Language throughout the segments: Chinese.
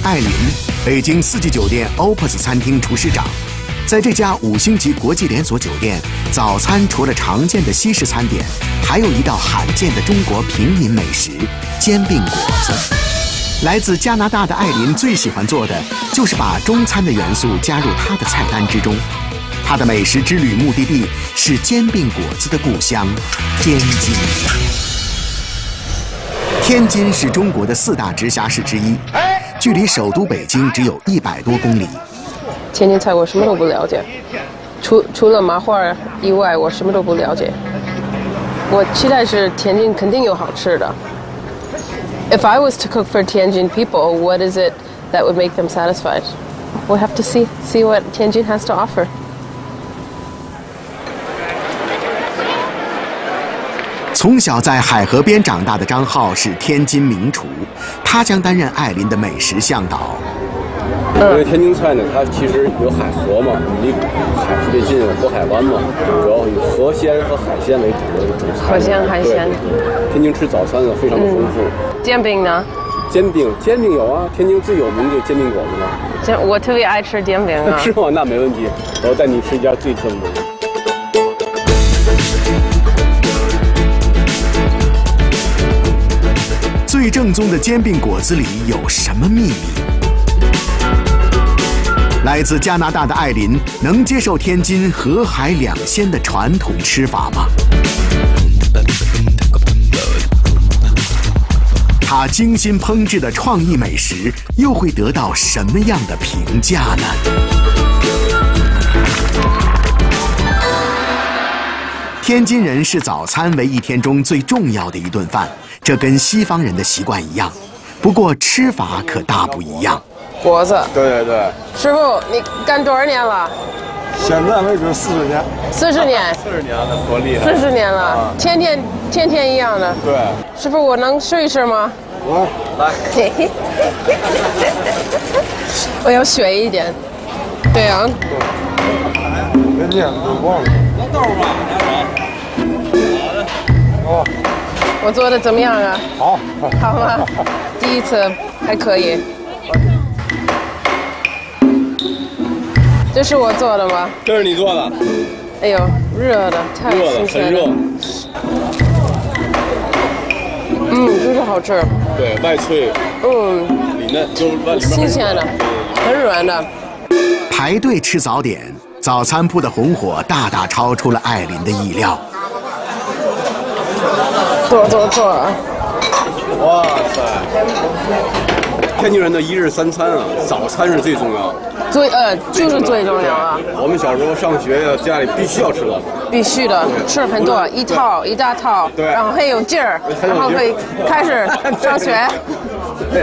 艾琳，北京四季酒店 Opus 餐厅厨师长。在这家5星级国际连锁酒店，早餐除了常见的西式餐点，还有一道罕见的中国平民美食——煎饼果子。来自加拿大的艾琳最喜欢做的就是把中餐的元素加入她的菜单之中。她的美食之旅目的地是煎饼果子的故乡——天津。天津是中国的4大直辖市之一，距离首都北京只有100多公里。 天津菜我什么都不了解，除了麻花以外，我什么都不了解。我期待是天津肯定有好吃的。If I was to cook for Tianjin people, what is it that would make them satisfied? We'll have to see what Tianjin has to offer. 从小在海河边长大的张浩是天津名厨，他将担任艾琳的美食向导。 因为天津菜呢，它其实有海河嘛，离海特别近，有渤海湾嘛，主要以河鲜和海鲜为主的主菜。 河鲜海鲜。 天津吃早餐呢非常的丰富。 煎饼呢？ 煎饼有啊，天津最有名的煎饼果子嘛。 我特别爱吃煎饼啊。 是吗？那没问题，我带你吃一家最正宗的。 最正宗的煎饼果子里有什么秘密？来自加拿大的艾琳能接受天津河海两鲜的传统吃法吗？她精心烹制的创意美食又会得到什么样的评价呢？天津人视早餐为一天中最重要的一顿饭，这跟西方人的习惯一样，不过吃法可大不一样。 果子， 对。 师傅，你干多少年了？ 现在为止40年。 40年。 40年了，多厉害 ！40年了，天天一样的。 对。 师傅，我能试一试吗？ 来。 我要学一点。对啊。 人家都忘了。 能豆吗？ 哦。 我做的怎么样啊？ 好。 好吗？第一次还可以。这是我做的吗？ 这是你做的。 哎呦，热的，太新鲜了。真是好吃。 对，外脆。里嫩，就是新鲜的，很软的。 排队吃早点，早餐铺的红火大大超出了艾琳的意料。 坐。 哇塞！天津人的1日3餐啊，早餐是最重要的。 就是最重要啊！ 我们小时候上学呀，家里必须要吃早餐。必须的， 吃很多，一大套， 对， 然后很有劲儿，然后可以开始上学。 对，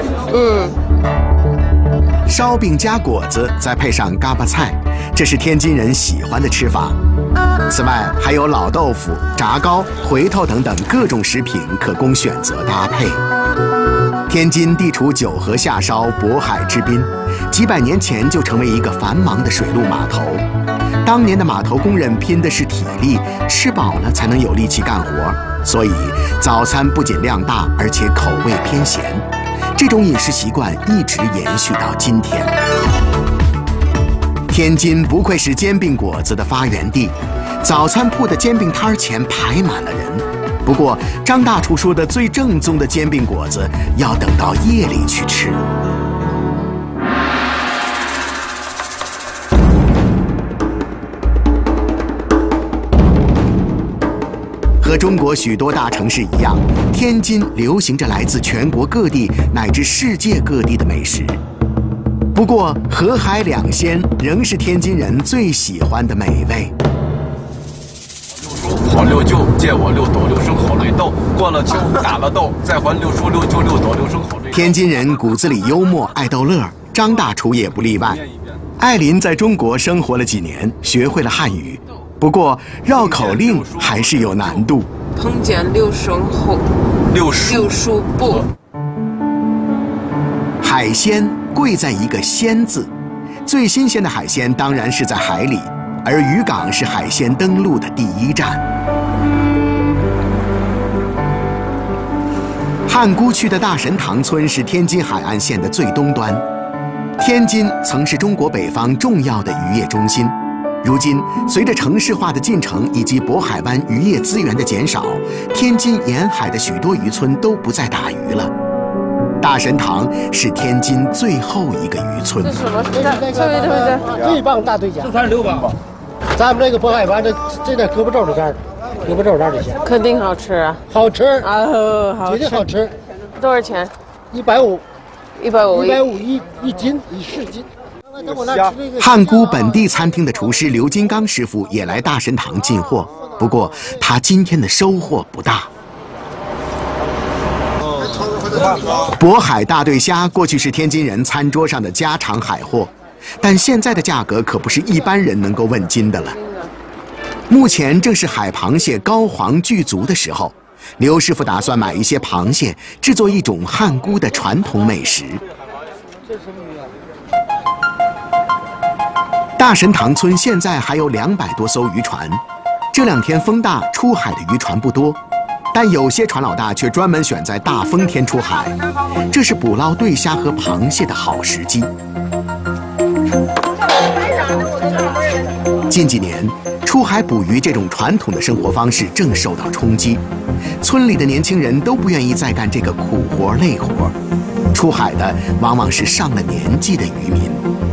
烧饼加果子，再配上嘎巴菜，这是天津人喜欢的吃法。此外，还有老豆腐、炸糕、回头等等各种食品可供选择搭配。天津地处九河下梢，渤海之滨，几百年前就成为一个繁忙的水陆码头。当年的码头工人拼的是体力，吃饱了才能有力气干活，所以早餐不仅量大，而且口味偏咸。这种饮食习惯一直延续到今天。天津不愧是煎饼果子的发源地，早餐铺的煎饼摊前排满了人。不过，张大厨说的最正宗的煎饼果子，要等到夜里去吃。和中国许多大城市一样，天津流行着来自全国各地乃至世界各地的美食。不过，河海两鲜仍是天津人最喜欢的美味。 好6舅，借我6斗6升好绿豆，过了秋打了豆，再还6叔6舅6斗6升好绿豆。 天津人骨子里幽默，爱逗乐，张大厨也不例外。艾琳在中国生活了几年，学会了汉语，不过绕口令还是有难度。 烹煎6升后，6叔不。 海鲜贵在一个鲜字，最新鲜的海鲜当然是在海里，而渔港是海鲜登陆的第一站。汉沽区的大神塘村是天津海岸线的最东端， 天津曾是中国北方重要的渔业中心，如今随着城市化的进程以及渤海湾渔业资源的减少，天津沿海的许多渔村都不再打鱼了。大神塘是天津最后一个渔村。 这什么？对， 最棒大对虾， 这才是6磅吧？ 咱们这个渤海湾这点胳膊肘的干，胳膊肘大的虾， 肯定好吃啊！ 好吃啊，好绝对好吃。 多少钱 ？150，150 150 一斤，1斤。 汉沽本地餐厅的厨师刘金刚师傅也来大神塘进货，不过他今天的收获不大。渤海大对虾过去是天津人餐桌上的家常海货，但现在的价格可不是一般人能够问津的了。目前正是海螃蟹膏黄具足的时候，刘师傅打算买一些螃蟹，制作一种汉沽的传统美食。大神塘村现在还有200多艘渔船，这2天风大，出海的渔船不多。但有些船老大却专门选在大风天出海，这是捕捞对虾和螃蟹的好时机。近几年，出海捕鱼这种传统的生活方式正受到冲击，村里的年轻人都不愿意再干这个苦活累活，出海的往往是上了年纪的渔民。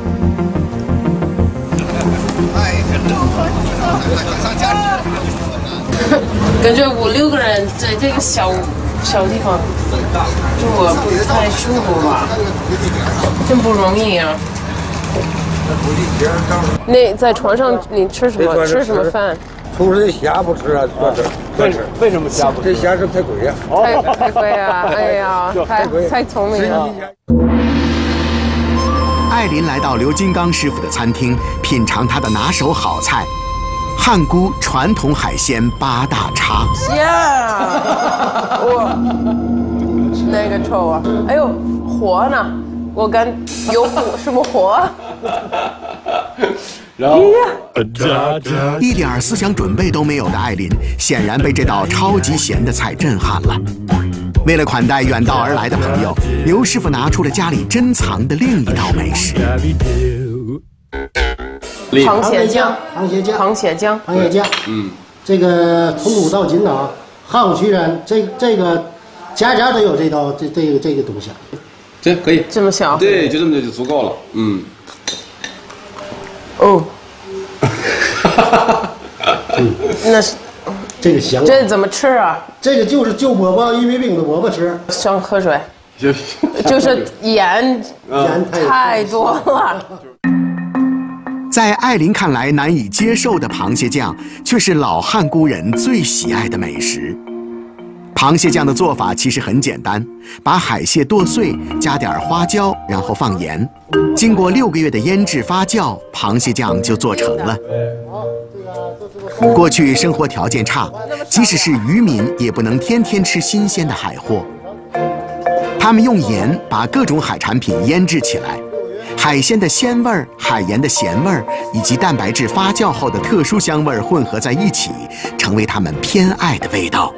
感觉5、6个人在这个小地方住不太舒服吧？真不容易啊！那在船上你吃什么？吃什么饭？ 厨师的虾不吃啊，专吃。 为什么虾不吃？ 这虾是太贵呀。 太贵啊！哎呀，太聪明了。 艾琳来到刘金刚师傅的餐厅，品尝他的拿手好菜。汉沽传统海鲜8大叉。 哇，那个臭啊！哎呦，活呢？我感有什么活？ 然后， 一点思想准备都没有的艾琳，显然被这道超级咸的菜震撼了。为了款待远道而来的朋友，刘师傅拿出了家里珍藏的另一道美食。 螃蟹酱， 这个从古到今啊，汉武渠人这个家家都有这道这个东西。 这可以， 这么小？ 对，就这么就足够了。 哦，那是这个香。 这怎么吃啊？ 这个就是就饽饽一味饼的饽饽吃。 想喝水，就是盐太多了。 在艾琳看来难以接受的螃蟹酱，却是老汉沽人最喜爱的美食。螃蟹酱的做法其实很简单，把海蟹剁碎，加点花椒，然后放盐，经过6个月的腌制发酵，螃蟹酱就做成了。过去生活条件差，即使是渔民也不能天天吃新鲜的海货。他们用盐把各种海产品腌制起来，海鲜的鲜味儿、海盐的咸味儿以及蛋白质发酵后的特殊香味儿混合在一起，成为他们偏爱的味道。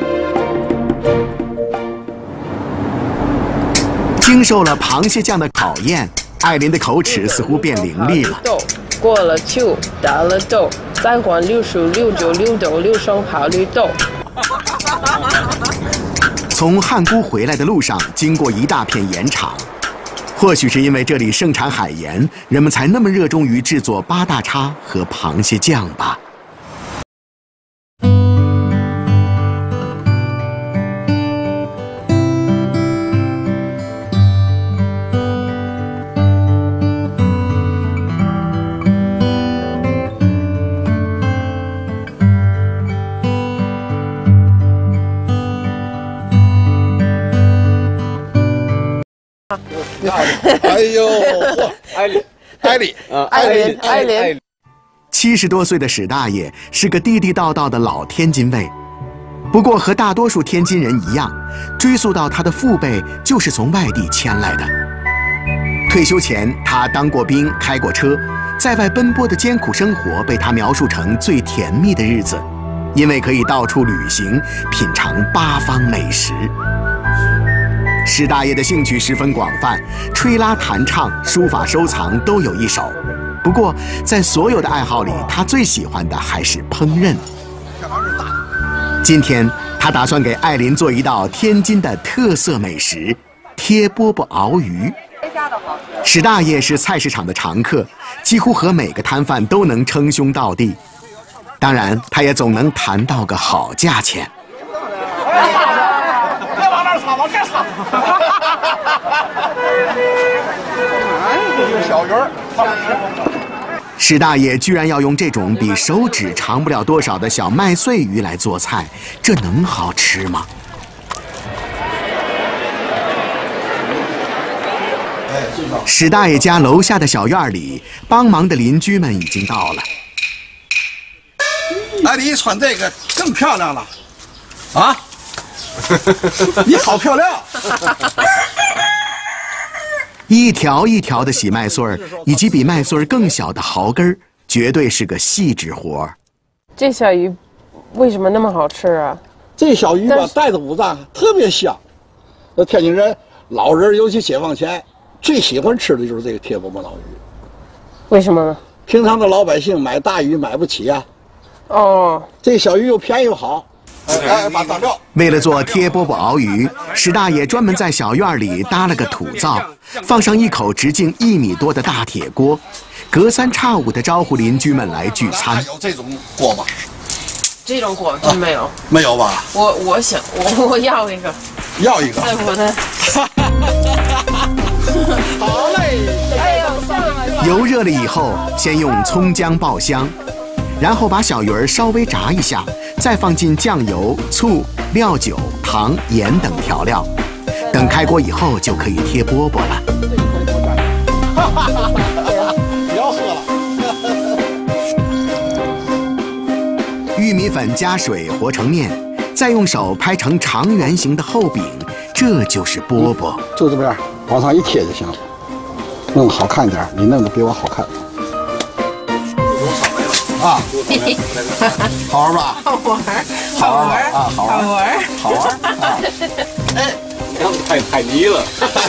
经受了螃蟹酱的考验，艾琳的口齿似乎变伶俐了。 豆过了酒，打了豆，再换6熟6酒6豆6升泡绿豆。 从汉沽回来的路上，经过一大片盐场。或许是因为这里盛产海盐，人们才那么热衷于制作8大叉和螃蟹酱吧。 哎呦，艾琳 ，70多岁的史大爷是个地地道道的老天津卫，不过和大多数天津人一样，追溯到他的父辈就是从外地迁来的。退休前，他当过兵，开过车，在外奔波的艰苦生活被他描述成最甜蜜的日子，因为可以到处旅行，品尝8方美食。 史大爷的兴趣十分广泛，吹拉弹唱、书法收藏都有一手。不过，在所有的爱好里，他最喜欢的还是烹饪。今天，他打算给艾琳做一道天津的特色美食——贴饽饽熬鱼。史大爷是菜市场的常客，几乎和每个摊贩都能称兄道弟。当然，他也总能谈到个好价钱。 别往那儿藏，往这儿藏。小鱼儿， 史大爷居然要用这种比手指长不了多少的小麦穗鱼来做菜，这能好吃吗？史大爷家楼下的小院里，帮忙的邻居们已经到了。 艾丽穿这个更漂亮了，啊！你好漂亮！ 一条一条的洗麦穗儿，以及比麦穗儿更小的蚝根儿，绝对是个细致活儿。 这小鱼为什么那么好吃啊？ 这小鱼吧，带着五脏特别香。那天津人、老人，尤其解放前，最喜欢吃的就是这个贴饽饽老鱼。 为什么呢？ 平常的老百姓买大鱼买不起啊。 哦， 这小鱼又便宜又好。把当料。 为了做贴饽饽熬鱼，史大爷专门在小院里搭了个土灶，放上一口直径1米多的大铁锅，隔三差五地招呼邻居们来聚餐。 有这种锅吗？ 这种锅真没有。 没有吧？ 我想我要一个。 要一个。 在我的。 好嘞。 哎呦，上了。 油热了以后，先用葱姜爆香。然后把小鱼儿稍微炸一下，再放进酱油、醋、料酒、糖、盐等调料。等开锅以后，就可以贴饽饽了。 不要喝了。 玉米粉加水和成面，再用手拍成长圆形的厚饼，这就是饽饽。 就这么样，往上一贴就行了。弄好看点，你弄得比我好看。啊，好玩吧？ 好玩， 好玩啊，好玩，好玩啊！ 哎，太迷了。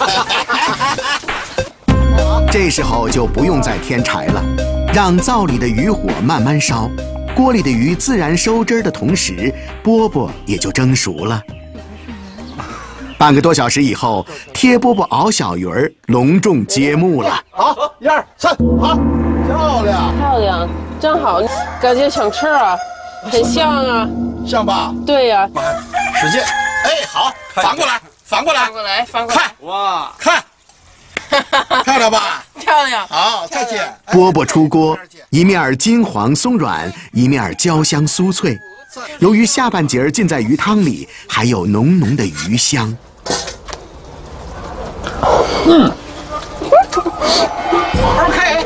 这时候就不用再添柴了，让灶里的余火慢慢烧，锅里的鱼自然收汁的同时，饽饽也就蒸熟了。半个多小时以后，贴饽饽熬小鱼儿隆重揭幕了。 好，1、2、3，好，漂亮， 漂亮，真好，感觉想吃啊，很香啊， 像吧？ 对呀、 使劲，哎，好，反过来，反过来， 翻过来，翻过来， 看，哇，看，漂亮吧？ 漂亮， 好，再见。 饽饽出锅，一面金黄松软，一面焦香酥脆。由于下半截浸在鱼汤里，还有浓浓的鱼香。 OK。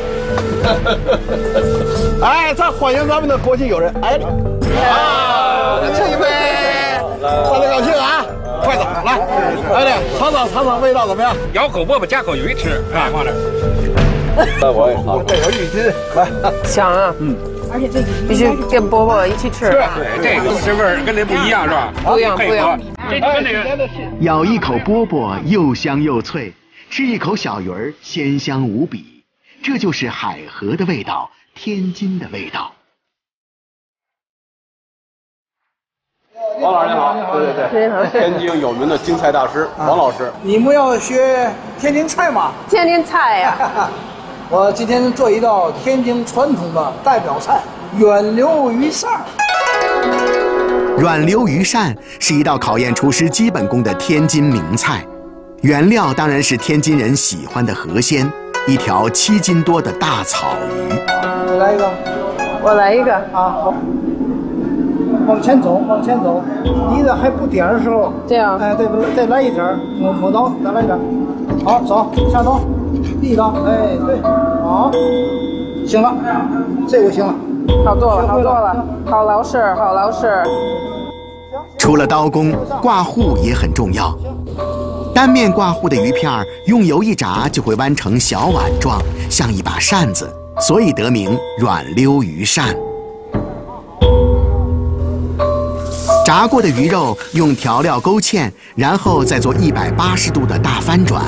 哎，咱欢迎咱们的国际友人艾丽。啊，这一杯，喝得高兴啊！快走，来，艾丽，尝尝味道怎么样？ 咬口饽饽夹口鱼吃，哎，放这儿。 那我也尝。 这有鱼筋，来， 香啊，而且这必须跟饽饽一起吃。 对，这个这味儿跟这不一样是吧？ 不一样，不一样。 这就跟那个。 咬一口饽饽，又香又脆；吃一口小鱼儿，鲜香无比。这就是海河的味道，天津的味道。 王老师您好，对，天津有名的京菜大师王老师。 你们要学天津菜吗？ 天津菜呀、 我今天做一道天津传统的代表菜——远流鱼扇。 软溜鱼扇是一道考验厨师基本功的天津名菜，原料当然是天津人喜欢的河鲜，一条7斤多的大草鱼。 你来一个， 我来一个啊，好。往前走，往前走。离得还不点的时候， 这样哎，再来一点，抹刀，再来一点。好，走，下刀，立刀，哎，对，好，行了，这回行了。 好多了，好多了，好老实，好老实。 除了刀工，挂糊也很重要。单面挂糊的鱼片用油一炸就会弯成小碗状，像一把扇子，所以得名软溜鱼扇。 炸过的鱼肉用调料勾芡，然后再做180度的大翻转。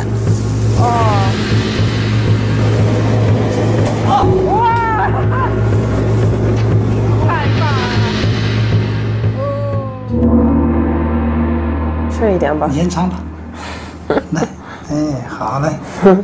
吃一点吧。 您尝尝。来，哎，好嘞。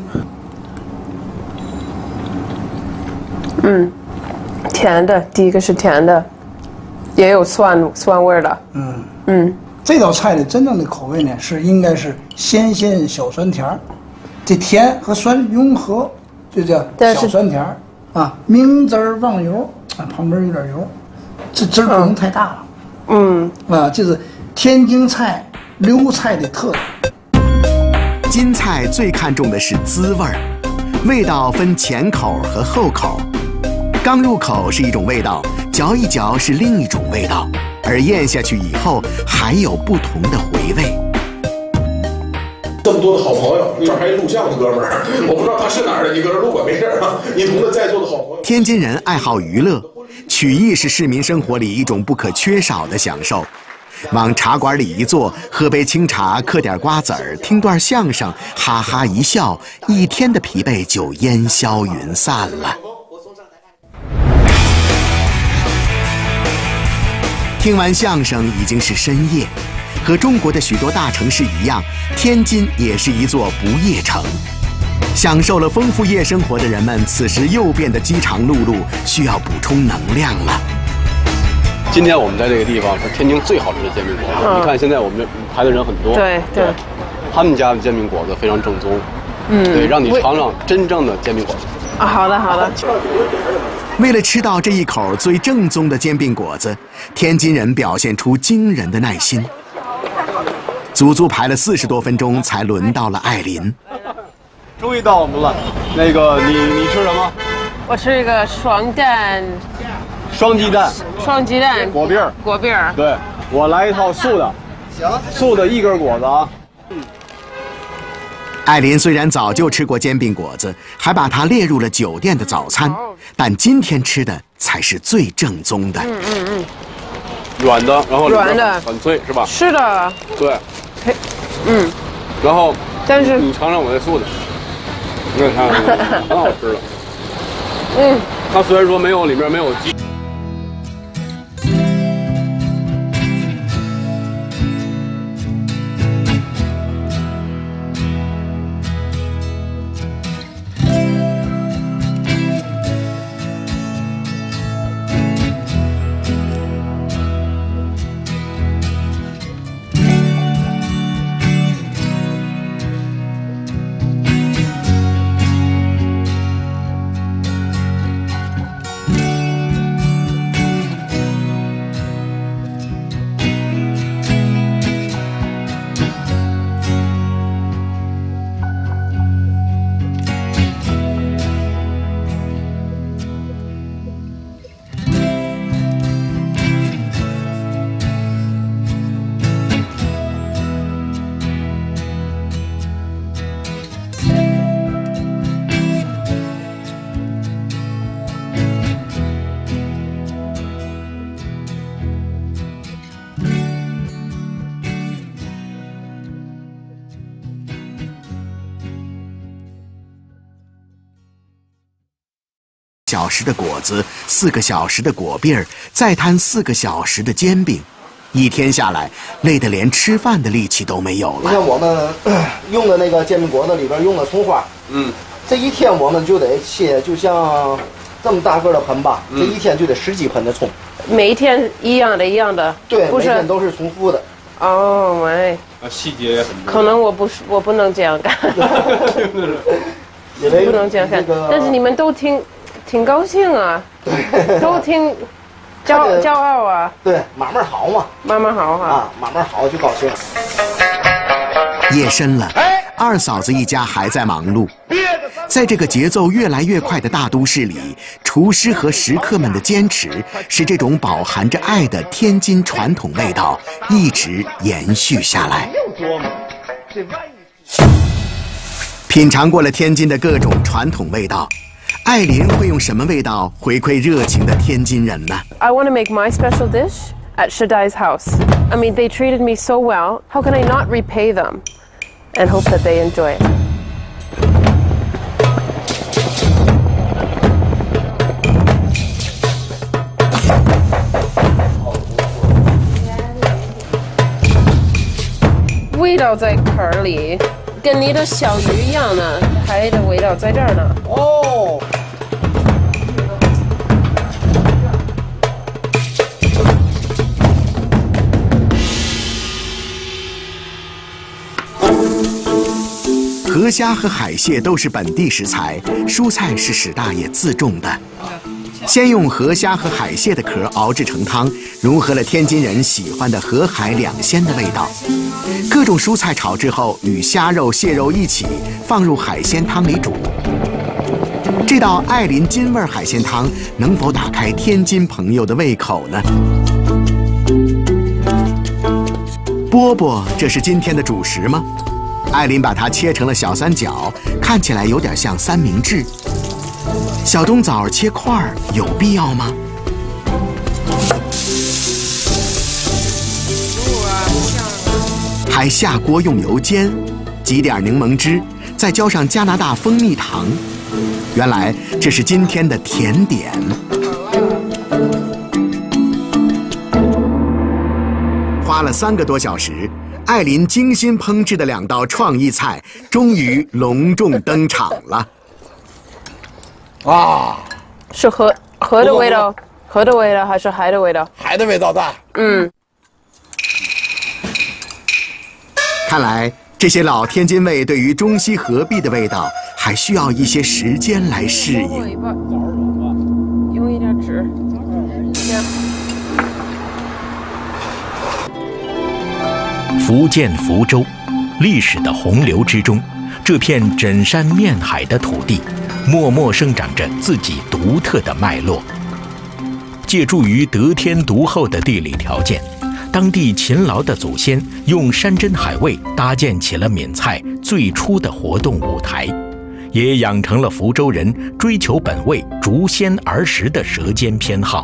甜的，第一个是甜的，也有酸味的。 这道菜的真正的口味呢，应该是鲜小酸甜儿，这甜和酸融合，就叫小酸甜儿啊。明汁儿忘油啊，旁边有点油，这汁儿不能太大了。这是天津菜溜菜的特点。 津菜最看重的是滋味儿，味道分前口和后口。刚入口是一种味道，嚼一嚼是另一种味道，而咽下去以后还有不同的回味。 这么多的好朋友，这儿还录像的哥们儿，我不知道他是哪儿的，你搁这录吧，没事啊。你同着在座的好朋友。 天津人爱好娱乐，曲艺是市民生活里一种不可缺少的享受。往茶馆里一坐，喝杯清茶，嗑点瓜子儿，听段相声，哈哈一笑，一天的疲惫就烟消云散了。听完相声已经是深夜，和中国的许多大城市一样，天津也是一座不夜城。享受了丰富夜生活的人们，此时又变得饥肠辘辘，需要补充能量了。 今天我们在这个地方是天津最好吃的煎饼果子。你看现在我们排的人很多， 对， 他们家的煎饼果子非常正宗，对，让你尝尝真正的煎饼果子。 好的。 为了吃到这一口最正宗的煎饼果子，天津人表现出惊人的耐心，足足排了40多分钟才轮到了艾琳。 终于到我们了，那个你吃什么？ 我吃一个双鸡蛋果篦儿。对，我来一套素的，素的1根果子啊。 艾琳虽然早就吃过煎饼果子，还把它列入了酒店的早餐，但今天吃的才是最正宗的。 软的，然后软的很脆，是吧？ 是的。 对。然后， 但是你尝尝我那素的，你看，很好吃的。它虽然说里面没有鸡。 小时的果子，4个小时的果篦儿，再摊4个小时的煎饼，一天下来，累得连吃饭的力气都没有了。 你看我们用的那个煎饼果子里边用的葱花，这一天我们就得切，就像这么大个的盆吧，这一天就得10几盆的葱。 每一天一样的。对， 每天都是重复的。 哦，喂。 细节也很多。 可能我不能这样干。不能这样干，但是你们都挺高兴啊，都挺骄傲啊。 对，慢慢好嘛， 慢慢好哈。 啊，慢慢好就高兴。 夜深了，二嫂子一家还在忙碌。在这个节奏越来越快的大都市里，厨师和食客们的坚持，使这种饱含着爱的天津传统味道一直延续下来。品尝过了天津的各种传统味道，艾琳会用什么味道回馈热情的天津人呢？ I want to make my special dish at Shaddai's house. I mean, they treated me so well. How can I not repay them and hope that they enjoy it?味道在壳里，跟你的小鱼一样呢，海的味道在这儿呢。哦。 河虾和海蟹都是本地食材，蔬菜是史大爷自种的。先用河虾和海蟹的壳熬制成汤，融合了天津人喜欢的河海两鲜的味道。各种蔬菜炒制后，与虾肉、蟹肉一起放入海鲜汤里煮。这道艾琳金味海鲜汤能否打开天津朋友的胃口呢？饽饽，这是今天的主食吗？艾琳把它切成了小三角，看起来有点像三明治。小冬枣切块儿有必要吗？还下锅用油煎，挤点柠檬汁，再浇上加拿大蜂蜜糖。原来这是今天的甜点。花了3个多小时，艾琳精心烹制的2道创意菜终于隆重登场了。 啊， 是河的味道，河的味道还是海的味道？ 海的味道大。 看来这些老天津卫对于中西合璧的味道还需要一些时间来适应。 用一点纸，这样。 福建福州，历史的洪流之中，这片枕山面海的土地，默默生长着自己独特的脉络。借助于得天独厚的地理条件，当地勤劳的祖先用山珍海味搭建起了闽菜最初的活动舞台，也养成了福州人追求本味、逐鲜而食的舌尖偏好。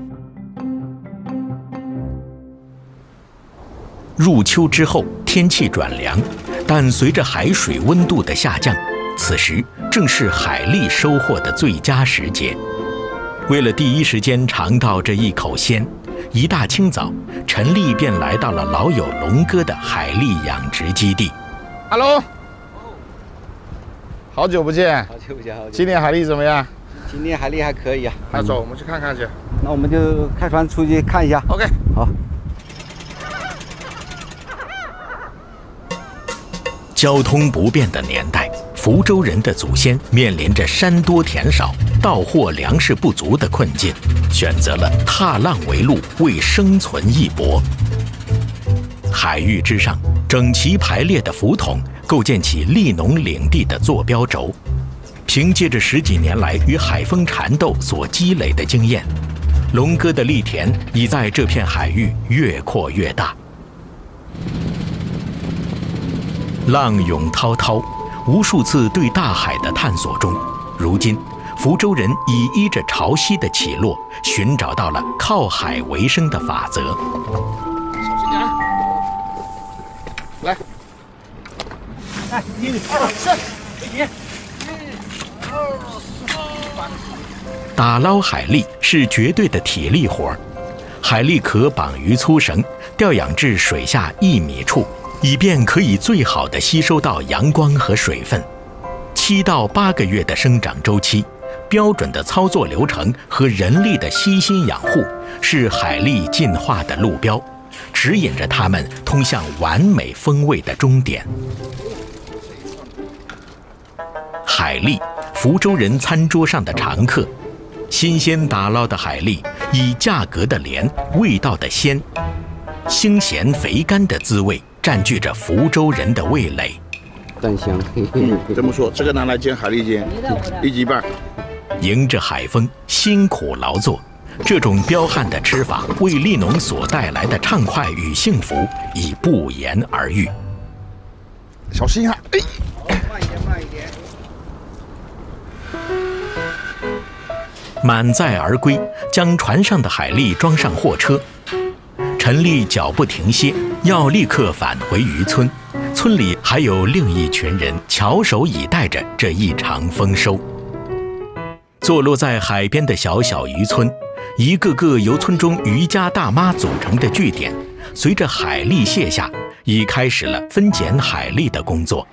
入秋之后，天气转凉，但随着海水温度的下降，此时正是海蛎收获的最佳时节。为了第一时间尝到这一口鲜，一大清早，陈丽便来到了老友龙哥的海蛎养殖基地。 Hello， 好久不见。 好久不见，好久。 今年海蛎怎么样？ 今年海蛎还可以啊。 那走，我们去看看去。 那我们就开船出去看一下。 OK， 好。 交通不便的年代，福州人的祖先面临着山多田少、到货粮食不足的困境，选择了踏浪为路，为生存一搏。海域之上，整齐排列的浮筒构建起利农领地的坐标轴。凭借着10几年来与海丰缠斗所积累的经验，龙哥的蛎田已在这片海域越扩越大。浪涌滔滔，无数次对大海的探索中，如今福州人已依着潮汐的起落，寻找到了靠海为生的法则。 小心点，来， 来，1、2、3，你。 打捞海蛎是绝对的体力活，海蛎壳绑于粗绳，吊养至水下1米处。以便可以最好地吸收到阳光和水分。7到8个月的生长周期，标准的操作流程和人力的悉心养护，是海蛎进化的路标，指引着它们通向完美风味的终点。海蛎，福州人餐桌上的常客。新鲜打捞的海蛎，以价格的廉、味道的鲜、腥咸肥甘的滋味占据着福州人的味蕾。 淡香。 这么说，这个拿来煎海蛎煎，1斤半。 迎着海风，辛苦劳作，这种彪悍的吃法为利农所带来的畅快与幸福已不言而喻。 小心啊！哎， 慢一点，慢一点。 满载而归，将船上的海蛎装上货车。 陈丽脚不停歇，要立刻返回渔村。村里还有另一群人翘首以待着这一场丰收。坐落在海边的小小渔村，一个个由村中渔家大妈组成的据点，随着海蛎卸下，已开始了分拣海蛎的工作。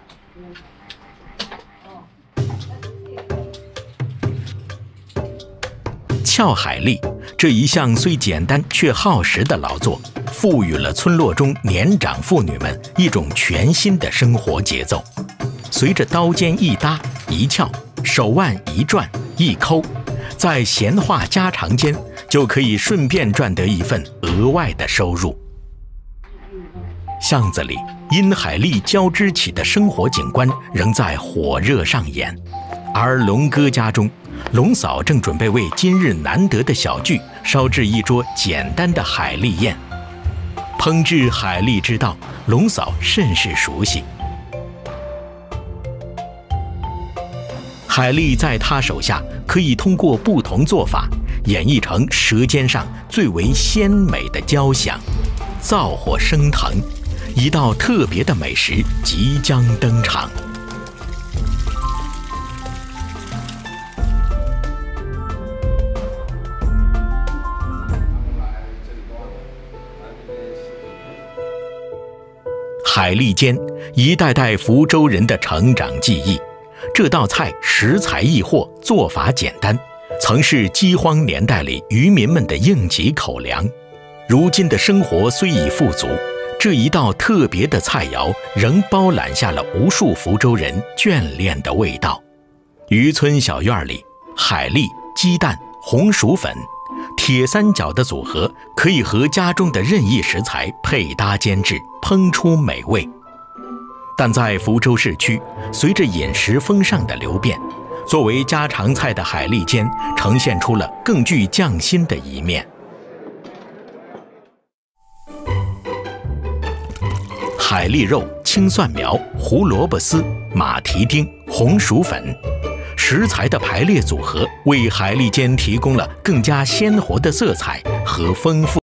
撬海蛎这一项虽简单却耗时的劳作，赋予了村落中年长妇女们一种全新的生活节奏。随着刀尖一搭一撬，手腕一转一抠，在闲话家常间就可以顺便赚得一份额外的收入。巷子里因海蛎交织起的生活景观仍在火热上演，而龙哥家中，龙嫂正准备为今日难得的小聚烧制一桌简单的海蛎宴。烹制海蛎之道，龙嫂甚是熟悉。海蛎在她手下可以通过不同做法，演绎成舌尖上最为鲜美的交响。灶火升腾，一道特别的美食即将登场。海蛎煎，一代代福州人的成长记忆。这道菜食材易获，做法简单，曾是饥荒年代里渔民们的应急口粮。如今的生活虽已富足，这一道特别的菜肴仍包揽下了无数福州人眷恋的味道。渔村小院里，海蛎、鸡蛋、红薯粉，铁三角的组合可以和家中的任意食材配搭煎制，烹出美味。但在福州市区，随着饮食风尚的流变，作为家常菜的海蛎煎呈现出了更具匠心的一面。海蛎肉、青蒜苗、胡萝卜丝、马蹄丁、红薯粉，食材的排列组合为海蛎煎提供了更加鲜活的色彩和丰富。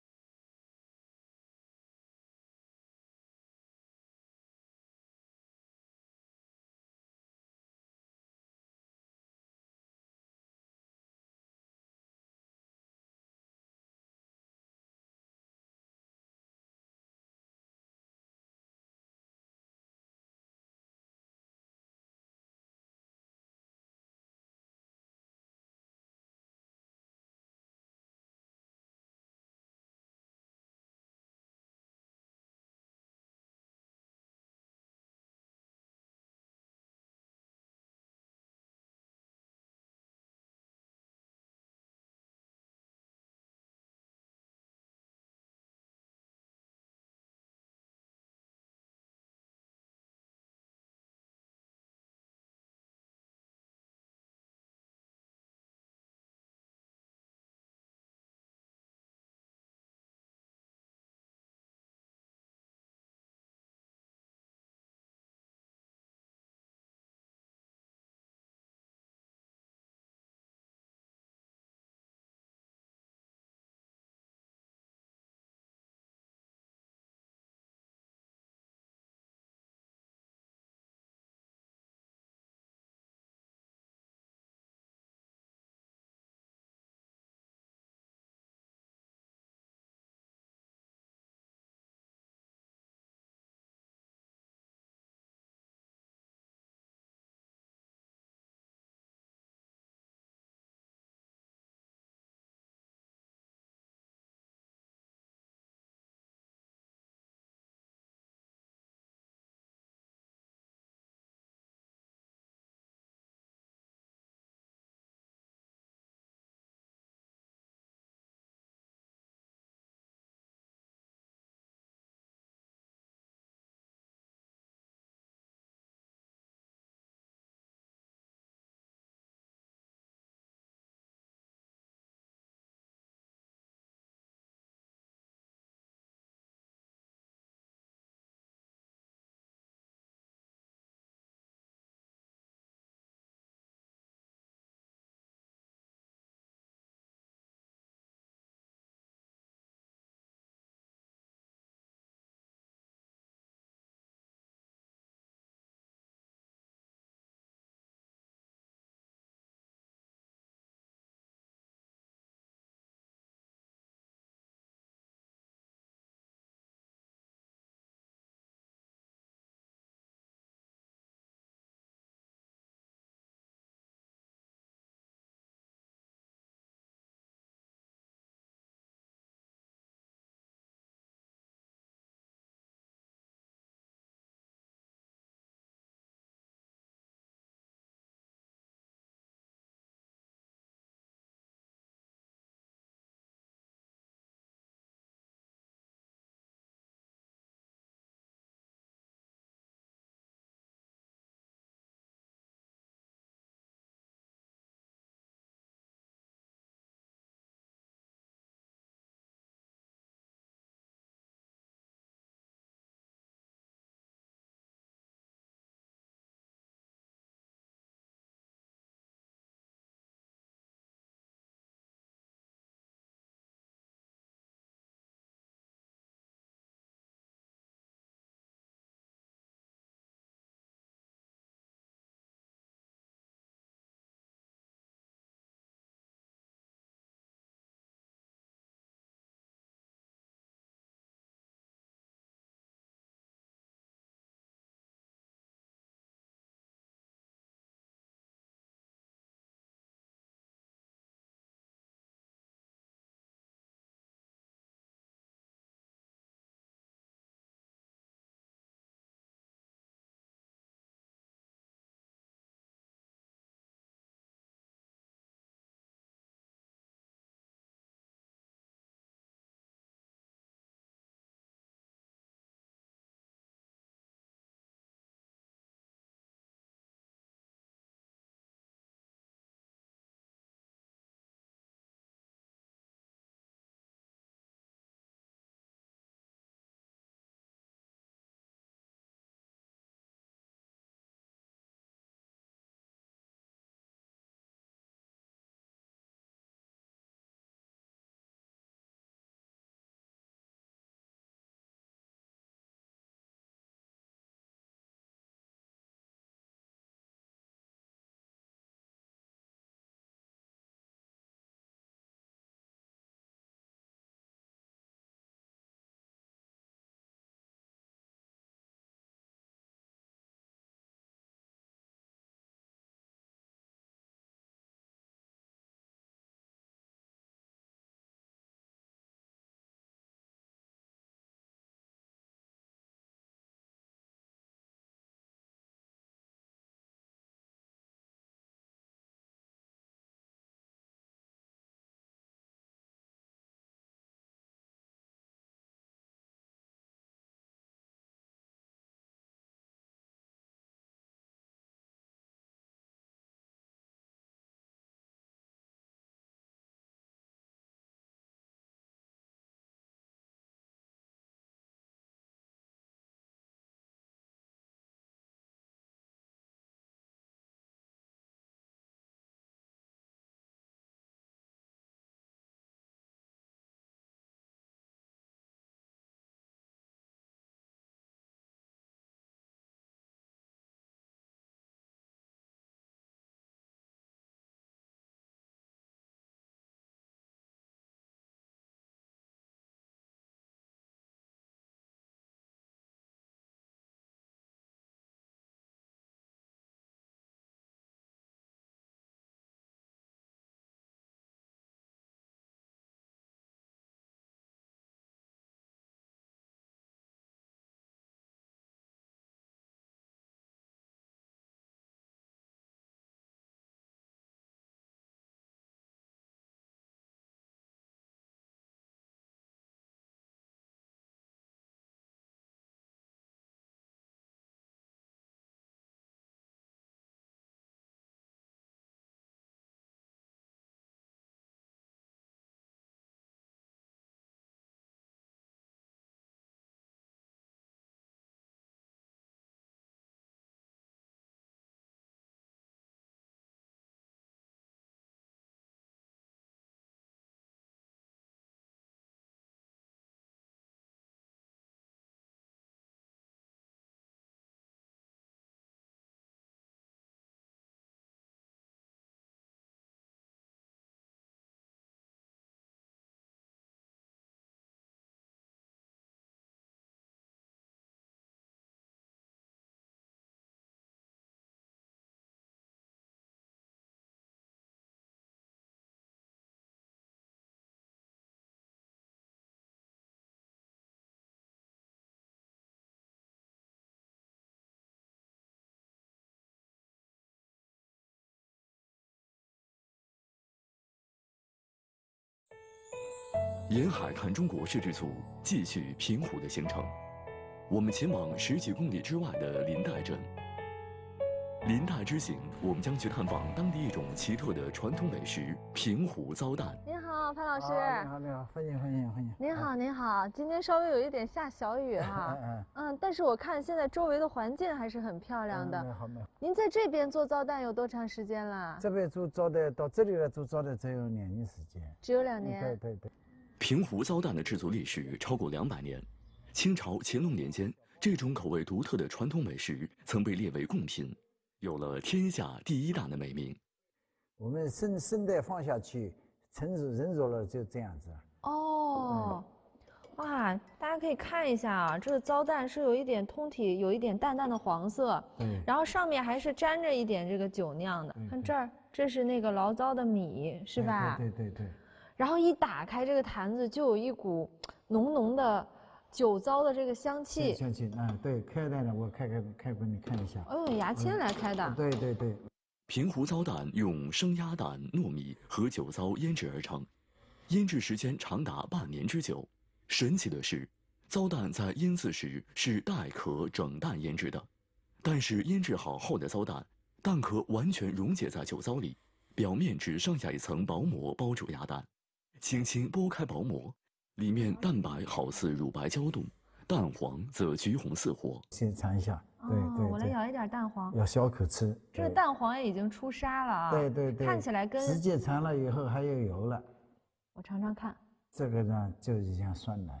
沿海看中国摄制组继续平湖的行程，我们前往10几公里之外的林岱镇。林岱之行，我们将去探访当地一种奇特的传统美食——平湖糟蛋。 您好，潘老师。 你好，你好，欢迎欢迎欢迎。 您好，您好。今天稍微有一点下小雨哈，但是我看现在周围的环境还是很漂亮的。 好美。 您在这边做糟蛋有多长时间了？ 这边做糟蛋到这里来做糟蛋只有2年时间。 只有2年。 对对对。 平湖糟蛋的制作历史超过200年，清朝乾隆年间，这种口味独特的传统美食曾被列为贡品，有了天下第1大的美名。 我们生蛋放下去，人肉了就这样子。 哦，哇，大家可以看一下啊，这个糟蛋是有一点通体，有一点淡淡的黄色， 对， 然后上面还是沾着一点这个酒酿的。看这儿，这是那个醪糟的米，是吧？ 对对对。 然后一打开这个坛子，就有一股浓浓的酒糟的这个香气。 香气，对，开的呢，我开给你看一下。 哦，牙签来开的。 对对对。 平湖糟蛋用生鸭蛋、糯米和酒糟腌制而成，腌制时间长达半年之久。神奇的是，糟蛋在腌制时是带壳整蛋腌制的，但是腌制好后的糟蛋，蛋壳完全溶解在酒糟里，表面只剩下一层薄膜包住鸭蛋。轻轻剥开薄膜，里面蛋白好似乳白焦冻，蛋黄则橘红似火。 先尝一下，对， 我来咬一点蛋黄， 要小口吃。 这个蛋黄也已经出沙了啊， 对对对， 看起来跟直接尝了以后还有油了。 我尝尝看， 这个呢就是像酸奶，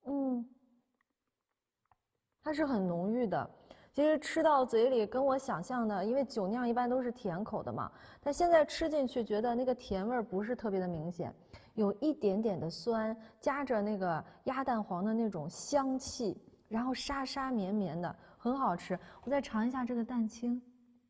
它是很浓郁的。其实吃到嘴里跟我想象的，因为酒酿一般都是甜口的嘛，但现在吃进去觉得那个甜味不是特别的明显，有一点点的酸，夹着那个鸭蛋黄的那种香气，然后沙沙绵绵的，很好吃。我再尝一下这个蛋清，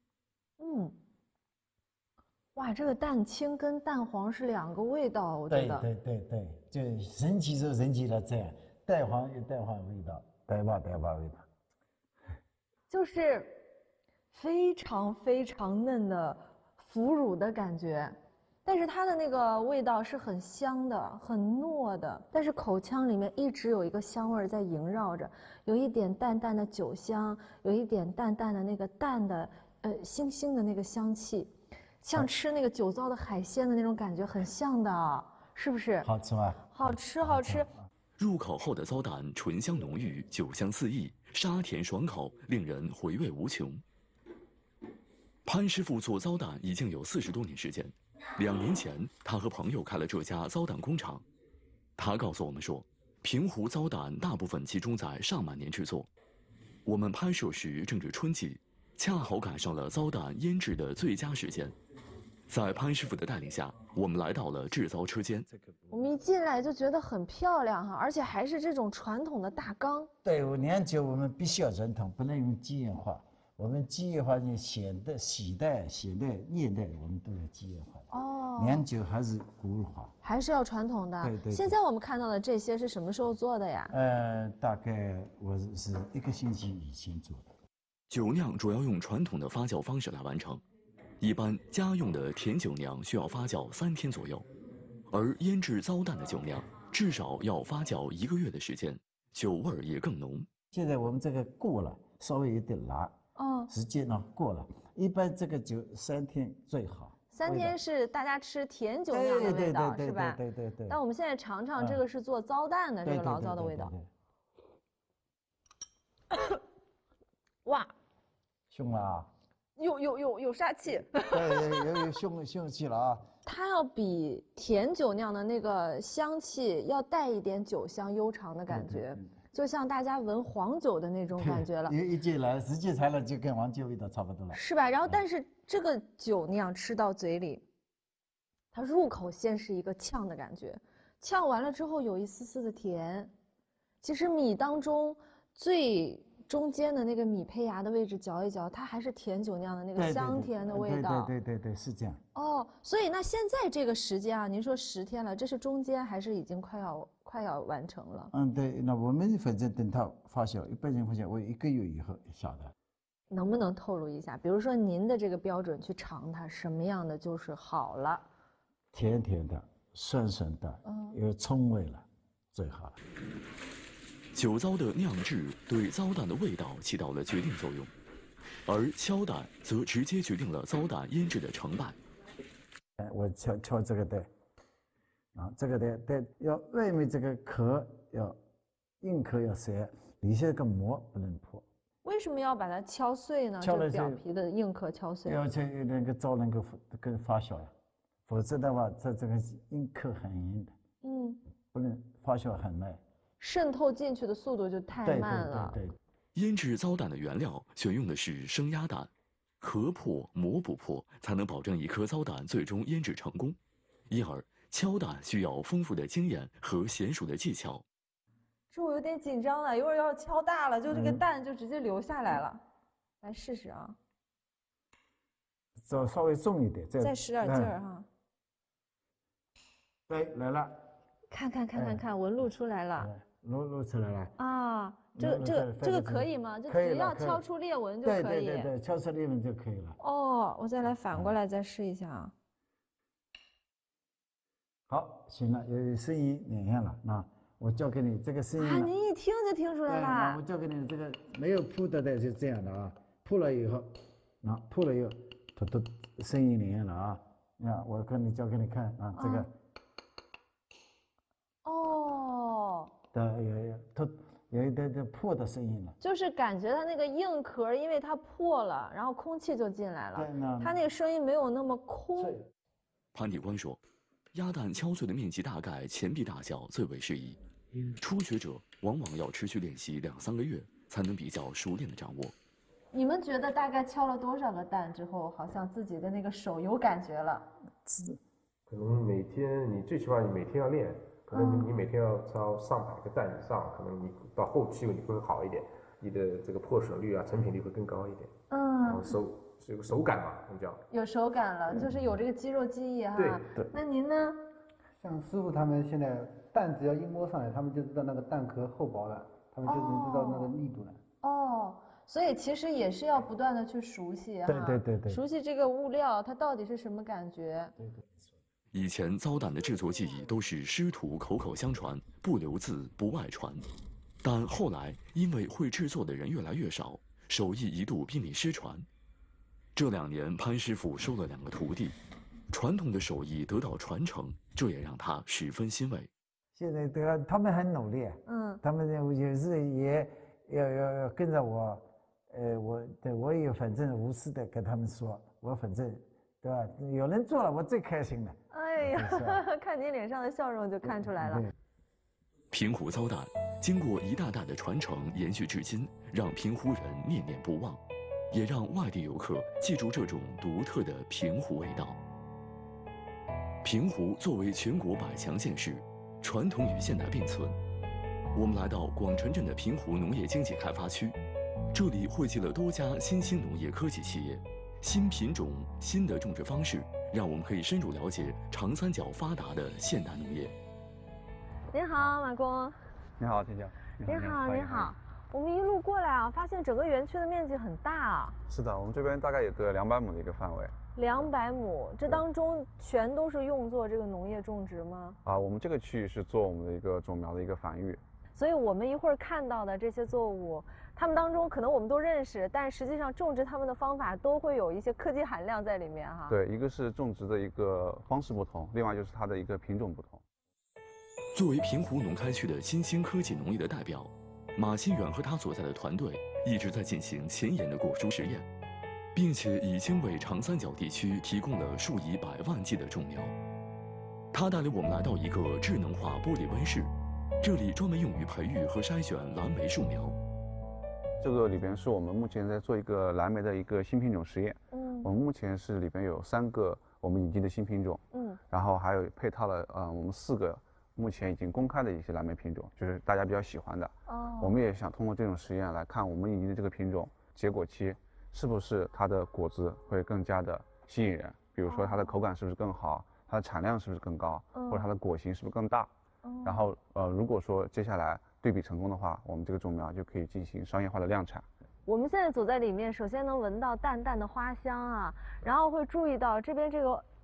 哇，这个蛋清跟蛋黄是2个味道，我觉得。 对，就神奇就神奇了，这样蛋黄有蛋黄味道，带把味道。 就是非常非常嫩的腐乳的感觉，但是它的那个味道是很香的、很糯的，但是口腔里面一直有一个香味在萦绕着，有一点淡淡的酒香，有一点淡淡的那个蛋的腥腥的那个香气，像吃那个酒糟的海鲜的那种感觉很像的，是不是？ 好吃吗？ 好吃，好吃。 入口后的糟蛋醇香浓郁，酒香四溢，沙甜爽口，令人回味无穷。潘师傅做糟蛋已经有40多年时间，2年前他和朋友开了这家糟蛋工厂。他告诉我们说，平湖糟蛋大部分集中在上半年制作。我们拍摄时正值春季，恰好赶上了糟蛋腌制的最佳时间。在潘师傅的带领下，我们来到了制糟车间。 我们一进来就觉得很漂亮哈，而且还是这种传统的大缸。 对，5年酒我们必须要传统，不能用机械化。我们机械化就显的洗带、液带，我们都是机械化的。 哦， 年酒还是古化， 还是要传统的。 对。 现在我们看到的这些是什么时候做的呀？ 大概我是1个星期以前做的。 酒酿主要用传统的发酵方式来完成。一般家用的甜酒酿需要发酵3天左右，而腌制糟蛋的酒酿至少要发酵1个月的时间，酒味儿也更浓。 现在我们这个过了，稍微有点辣，时间呢过了，一般这个酒3天最好。 3天是大家吃甜酒酿的味道，是吧？ 对。 那我们现在尝尝这个是做糟蛋的这个醪糟的味道。哇， 凶了啊！ 有杀气， 对，有凶气了啊！ 它要比甜酒酿的那个香气要带一点酒香悠长的感觉，就像大家闻黄酒的那种感觉了。 一进来时间长了就跟黄酒味道差不多了， 是吧？然后但是这个酒酿吃到嘴里，它入口先是一个呛的感觉，呛完了之后有一丝丝的甜。其实米当中最中间的那个米胚芽的位置嚼一嚼，它还是甜酒酿的那个香甜的味道。 对，是这样。 哦，所以那现在这个时间啊，您说10天了，这是中间还是已经快要完成了？ 对，那我们反正等它发酵，一般情况下我1个月以后晓得。 能不能透露一下？比如说您的这个标准去尝它，什么样的就是好了？ 甜甜的， 酸酸的，有葱味了，最好了。 酒糟的酿制对糟胆的味道起到了决定作用，而敲胆则直接决定了糟胆腌制的成败。 我敲这个蛋，啊，这个蛋要外面这个壳要硬壳要散，里下个膜不能破。 为什么要把它敲碎呢？ 敲了这表皮的硬壳敲碎。 要这那个糟能够发酵呀，否则的话，这个硬壳很硬的，不能发酵很慢。 渗透进去的速度就太慢了。 对。 腌制糟胆的原料选用的是生鸭胆，壳破膜不破，才能保证一颗糟胆最终腌制成功。因而敲胆需要丰富的经验和娴熟的技巧。 这我有点紧张了，一会儿要敲大了，就这个蛋就直接流下来了。来试试啊！ 稍微重一点， 再使点劲儿哈。 对，来了。 看，纹路出来了。 露出来了啊！这个可以吗？就只要敲出裂纹就可以。 对，敲出裂纹就可以了。 哦，我再来反过来再试一下啊。 好，行了，有声音连上了。那我教给你这个声音。 啊，你一听就听出来了。 我教给你这个没有铺的就这样的啊，铺了以后，铺了以后，都声音连上了啊。你看，我教给你看啊，这个。 哦。 有一点破的声音了， 就是感觉它那个硬壳，因为它破了，然后空气就进来了，它那个声音没有那么空。 潘地官说，鸭蛋敲碎的面积大概钱币大小最为适宜，初学者往往要持续练习2-3个月，才能比较熟练的掌握。 你们觉得大概敲了多少个蛋之后，好像自己的那个手有感觉了？ 可能每天你最起码你每天要练。可能你每天要敲上百个蛋以上，可能你到后期你会好一点，你的这个破损率啊、成品率会更高一点。然后有个手感嘛，我们叫有手感了，就是有这个肌肉记忆哈。 对。 那您呢？ 像师傅他们现在蛋只要一摸上来，他们就知道那个蛋壳厚薄了，他们就能知道那个密度了。 哦，所以其实也是要不断的去熟悉哈。 对。 熟悉这个物料，它到底是什么感觉？ 对。 以前糟胆的制作技艺都是师徒口口相传，不留字不外传。但后来因为会制作的人越来越少，手艺一度濒临失传。这2年，潘师傅收了2个徒弟，传统的手艺得到传承，这也让他十分欣慰。 现在他们很努力，他们有时也要跟着我，我也反正无私的跟他们说，我反正。对吧？有人做了，我最开心了。 哎呀，看你脸上的笑容就看出来了。 平湖糟胆经过一代代的传承延续至今，让平湖人念念不忘，也让外地游客记住这种独特的平湖味道。平湖作为全国100强县市，传统与现代并存。我们来到广城镇的平湖农业经济开发区，这里汇集了多家新兴农业科技企业。新品种、新的种植方式，让我们可以深入了解长三角发达的现代农业。 您好，马工。 你好，田姐。 您好。我们一路过来啊，发现整个园区的面积很大啊。 是的，我们这边大概有个200亩的一个范围。 200亩，这当中全都是用作这个农业种植吗？ 我们这个区域是做我们的一个种苗的一个繁育。 所以我们一会儿看到的这些作物，它们当中可能我们都认识，但实际上种植它们的方法都会有一些科技含量在里面哈。 对，一个是种植的一个方式不同，另外就是它的一个品种不同。 作为平湖农开区的新兴科技农业的代表，马新远和他所在的团队一直在进行前沿的果蔬实验，并且已经为长三角地区提供了数以百万计的种苗。他带领我们来到一个智能化玻璃温室。这里专门用于培育和筛选蓝莓树苗。 这个里边是我们目前在做一个蓝莓的一个新品种实验。我们目前是里边有3个我们引进的新品种。然后还有配套了我们4个目前已经公开的一些蓝莓品种，就是大家比较喜欢的。我们也想通过这种实验来看我们引进的这个品种结果期是不是它的果子会更加的吸引人，比如说它的口感是不是更好，它的产量是不是更高，或者它的果型是不是更大。然后如果说接下来对比成功的话，我们这个种苗就可以进行商业化的量产。 我们现在走在里面，首先能闻到淡淡的花香啊，然后会注意到这边这个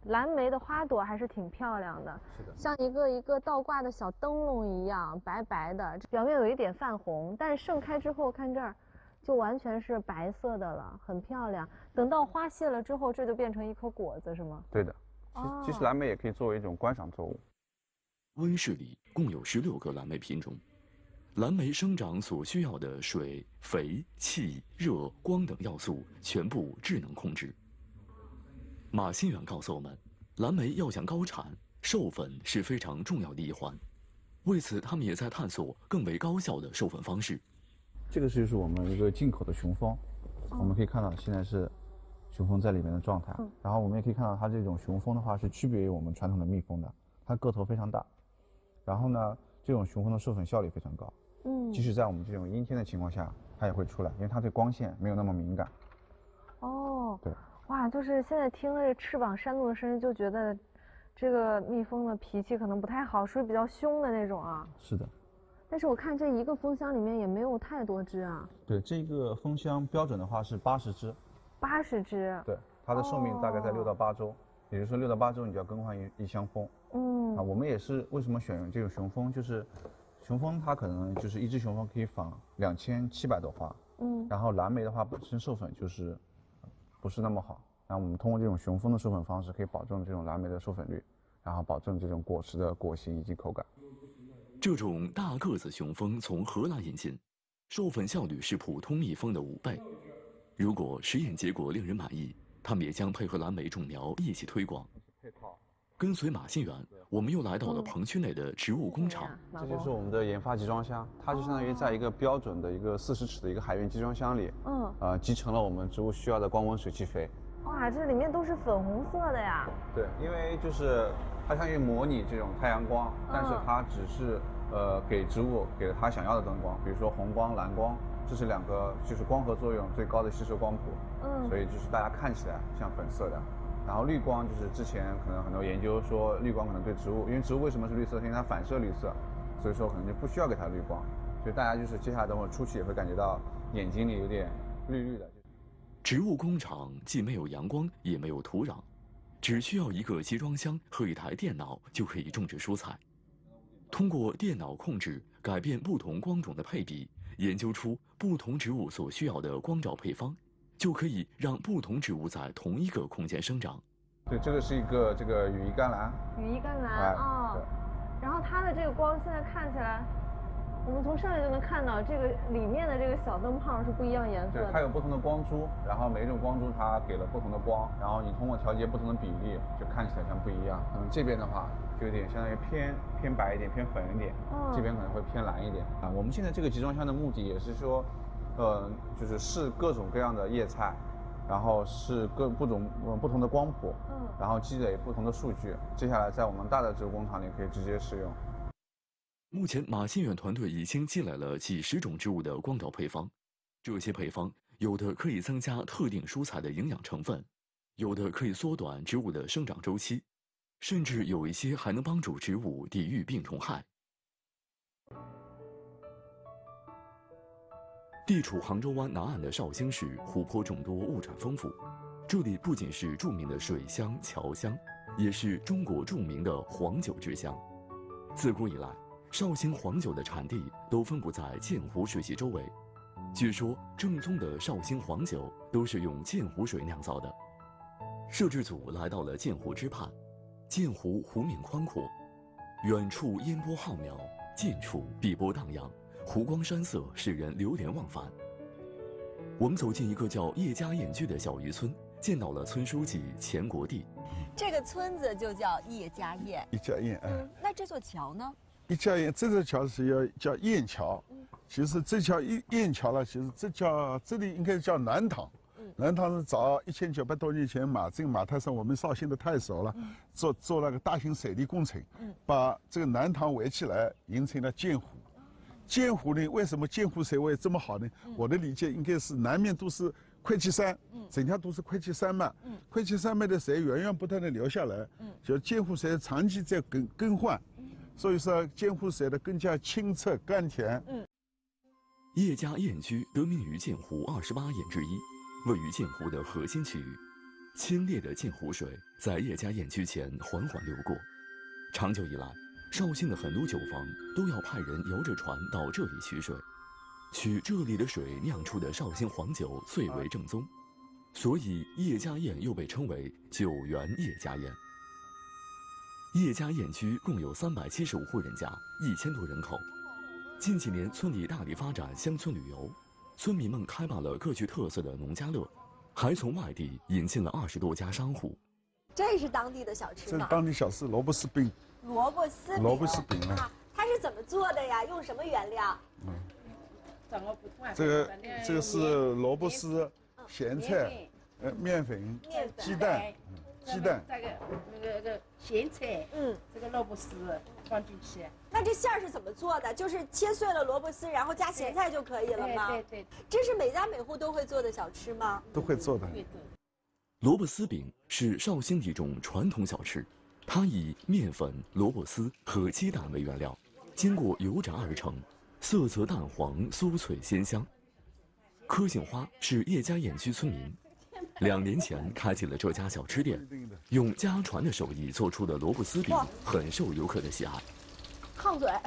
蓝莓的花朵还是挺漂亮的， 是的， 像一个一个倒挂的小灯笼一样，白白的，表面有一点泛红，但是盛开之后看这儿，就完全是白色的了，很漂亮。等到花谢了之后，这就变成一颗果子，是吗？ 对的，其实蓝莓也可以作为一种观赏作物。 温室里共有16个蓝莓品种，蓝莓生长所需要的水、肥、气、热、光等要素全部智能控制。马新远告诉我们，蓝莓要想高产，授粉是非常重要的一环。为此，他们也在探索更为高效的授粉方式。 这个就是我们一个进口的雄蜂，我们可以看到现在是雄蜂在里面的状态。然后我们也可以看到它这种雄蜂的话是区别于我们传统的蜜蜂的，它个头非常大。然后呢，这种雄蜂的授粉效率非常高。即使在我们这种阴天的情况下，它也会出来，因为它对光线没有那么敏感。 哦， 对， 哇，就是现在听了这翅膀扇动的声音，就觉得这个蜜蜂的脾气可能不太好，属于比较凶的那种啊。 是的。 但是我看这一个蜂箱里面也没有太多只啊。 对，这个蜂箱标准的话是80只。 80只。 对，它的寿命大概在6到8周，也就是说6到8周你就要更换一箱蜂。我们也是为什么选用这种雄蜂，就是雄蜂它可能就是一只雄蜂可以访2700朵花。然后蓝莓的话本身授粉就是不是那么好，然后我们通过这种雄蜂的授粉方式，可以保证这种蓝莓的授粉率，然后保证这种果实的果形以及口感。 这种大个子雄蜂从荷兰引进，授粉效率是普通蜜蜂的5倍。如果实验结果令人满意，他们也将配合蓝莓种苗一起推广。跟随马新远，我们又来到了棚区内的植物工厂。 这就是我们的研发集装箱，它就相当于在一个标准的一个40尺的一个海绵集装箱里，集成了我们植物需要的光温水气肥。 哇，这里面都是粉红色的呀。 对，因为就是它相当于模拟这种太阳光，但是它只是给植物给了它想要的灯光，比如说红光、蓝光，这是2个就是光合作用最高的吸收光谱。所以就是大家看起来像粉色的。然后绿光就是之前可能很多研究说绿光可能对植物，因为植物为什么是绿色？因为它反射绿色，所以说可能就不需要给它绿光。所以大家就是接下来等会儿出去也会感觉到眼睛里有点绿绿的。 植物工厂既没有阳光，也没有土壤，只需要一个集装箱和一台电脑就可以种植蔬菜。通过电脑控制，改变不同光种的配比，研究出不同植物所需要的光照配方，就可以让不同植物在同一个空间生长。 对，这个是一个这个羽衣甘蓝。 羽衣甘蓝啊，然后它的这个光现在看起来，我们从上面就能看到这个里面的这个小灯泡是不一样颜色的。 对，它有不同的光珠，然后每一种光珠它给了不同的光，然后你通过调节不同的比例，就看起来像不一样。这边的话就有点相当于偏白一点，偏粉一点，这边可能会偏蓝一点啊。我们现在这个集装箱的目的也是说，就是试各种各样的叶菜，然后试不同的光谱，然后积累不同的数据，接下来在我们大的植物工厂里可以直接使用。 目前马新远团队已经积累了几10种植物的光照配方，这些配方有的可以增加特定蔬菜的营养成分，有的可以缩短植物的生长周期，甚至有一些还能帮助植物抵御病虫害。地处杭州湾南岸的绍兴市，湖泊众多，物产丰富。这里不仅是著名的水乡、桥乡，也是中国著名的黄酒之乡。自古以来，绍兴黄酒的产地都分布在鉴湖水系周围。据说，正宗的绍兴黄酒都是用鉴湖水酿造的。摄制组来到了鉴湖之畔，鉴湖湖面宽阔，远处烟波浩渺，近处碧波荡漾，湖光山色使人流连忘返。我们走进一个叫叶家堰居的小渔村，见到了村书记钱国地。 这个村子就叫叶家堰。 叶家堰， 那这座桥呢？ 叶家堰这座桥是叫堰桥。其实这条堰桥呢，其实这里应该叫南塘。南塘是早1900多年前马太上我们绍兴的太守了，做那个大型水利工程，把这个南塘围起来，形成了鉴湖。鉴湖呢，为什么鉴湖水位这么好呢？我的理解应该是南面都是溃气山，整条都是溃气山脉，溃气山脉的水源源不断的流下来，就鉴湖水长期在更换，所以说鉴湖水的更加清澈甘甜。 叶家堰居得名于鉴湖28堰之一，位于鉴湖的核心区域。 清冽的镜湖水在叶家堰区前缓缓流过。长久以来，绍兴的很多酒坊都要派人摇着船到这里取水，取这里的水酿出的绍兴黄酒最为正宗，所以叶家堰又被称为酒源叶家堰。叶家堰区共有375户人家，1000多人口。近几年，村里大力发展乡村旅游，村民们开办了各具特色的农家乐，还从外地引进了20多家商户。 这是当地的小吃吗？ 这是当地小吃，萝卜丝饼。 萝卜丝饼。 萝卜丝饼啊！ 它是怎么做的呀？用什么原料？ 这个是萝卜丝、咸菜、面粉、鸡蛋。鸡蛋， 那个咸菜，这个萝卜丝放进去。 那这馅儿是怎么做的？就是切碎了萝卜丝，然后加咸菜就可以了吗？ 对。 这是每家每户都会做的小吃吗？ 都会做的。 萝卜丝饼是绍兴的一种传统小吃，它以面粉、萝卜丝和鸡蛋为原料，经过油炸而成，色泽淡黄，酥脆鲜香。柯杏花是叶家堰区村民。2年前开启了这家小吃店，用家传的手艺做出的萝卜丝饼很受游客的喜爱。 烫嘴，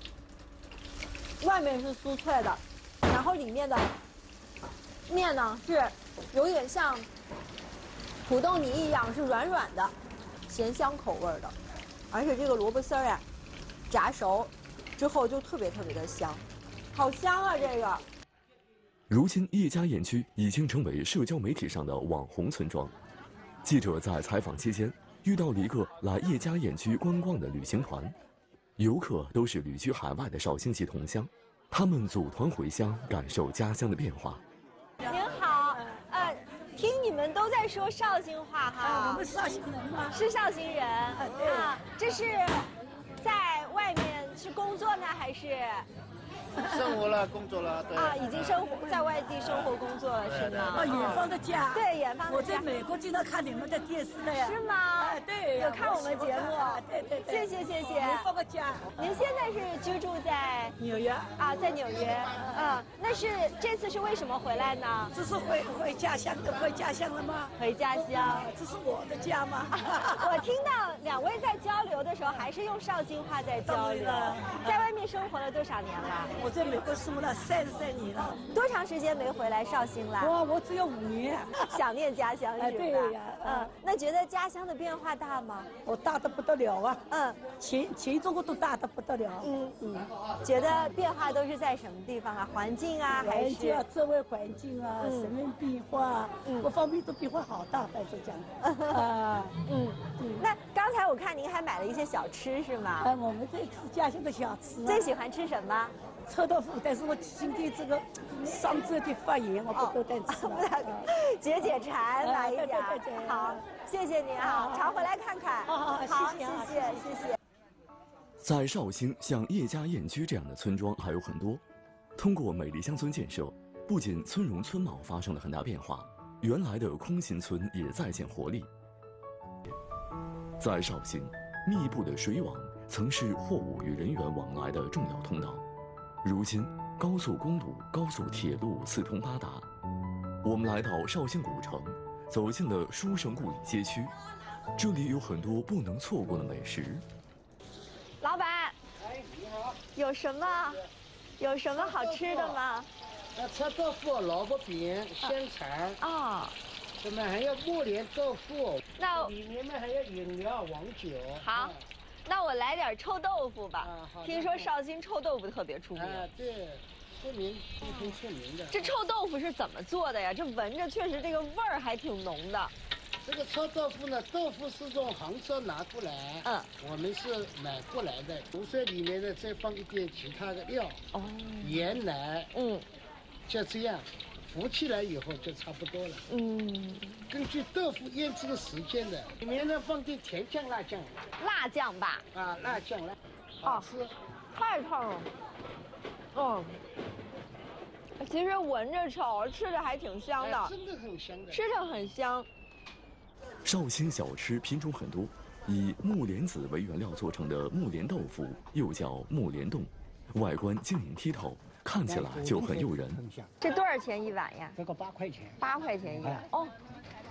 外面是酥脆的，然后里面的面呢是有点像土豆泥一样，是软软的，咸香口味的，而且这个萝卜丝儿呀，炸熟之后就特别的香，好香啊这个。 如今，叶家堰区已经成为社交媒体上的网红村庄。记者在采访期间遇到了一个来叶家堰区观光的旅行团，游客都是旅居海外的绍兴籍同乡，他们组团回乡，感受家乡的变化。 您好，听你们都在说绍兴话哈。 我们绍兴人吗？ 是绍兴人。啊，这是在外面是工作呢，还是？ 生活了，工作了，对啊，已经在外地生活工作了，是吗？ 远方的家， 对，远方的家。 我在美国经常看你们的电视的呀。 是吗？ 对， 有看我们节目。 对。 谢谢。 远方的家。 您现在是居住在纽约啊，在纽约。那是这次是为什么回来呢？ 这是回家乡的，回家乡了吗？ 回家乡。 这是我的家吗？ 我听到2位在交流的时候，还是用绍兴话在交流。在外面生活了多少年了？ 我在美国生活了33年了。 多长时间没回来绍兴了？ 我只有5年。 想念家乡是吧？ 对呀。 那觉得家乡的变化大吗？ 我大得不得了啊。全中国都大得不得了。 觉得变化都是在什么地方啊？环境啊，还是周围环境啊，人文变化，各方面都变化好大，反正讲的。 那刚才我看您还买了一些小吃是吗？ 我们在吃家乡的小吃。 最喜欢吃什么？ 臭豆腐，但是我今天这个上周的发炎，我不敢吃了。 解馋，买一点。好，谢谢您啊，常回来看看。 好，谢谢。 在绍兴，像叶家堰区这样的村庄还有很多。通过美丽乡村建设，不仅村容村貌发生了很大变化，原来的空心村也再现活力。在绍兴，密布的水网曾是货物与人员往来的重要通道。如今，高速公路、高速铁路四通八达。我们来到绍兴古城，走进了书生故里街区，这里有很多不能错过的美食。 老板， 你好， 有什么好吃的吗？ 臭豆腐、萝卜饼、香肠我们还有木莲豆腐， 那里面还有饮料、黄酒。 好。那我来点臭豆腐吧。听说绍兴臭豆腐特别出名。 对，出名的。 这臭豆腐是怎么做的呀？这闻着确实这个味儿还挺浓的。 这个臭豆腐呢，豆腐是从杭州拿过来，我们是买过来的。卤水里面呢再放一点其他的料，盐奶，就这样。浮起来以后就差不多了。根据豆腐腌制的时间的，里面呢放点甜酱、辣酱。 辣酱吧？ 辣酱好吃。 太烫了。其实闻着臭，吃着还挺香的。 真的很香的。 吃着很香。 绍兴小吃品种很多，以木莲子为原料做成的木莲豆腐，又叫木莲冻，外观晶莹剔透。看起来就很诱人。 这多少钱一碗呀？ 这个8块钱。 8块钱一碗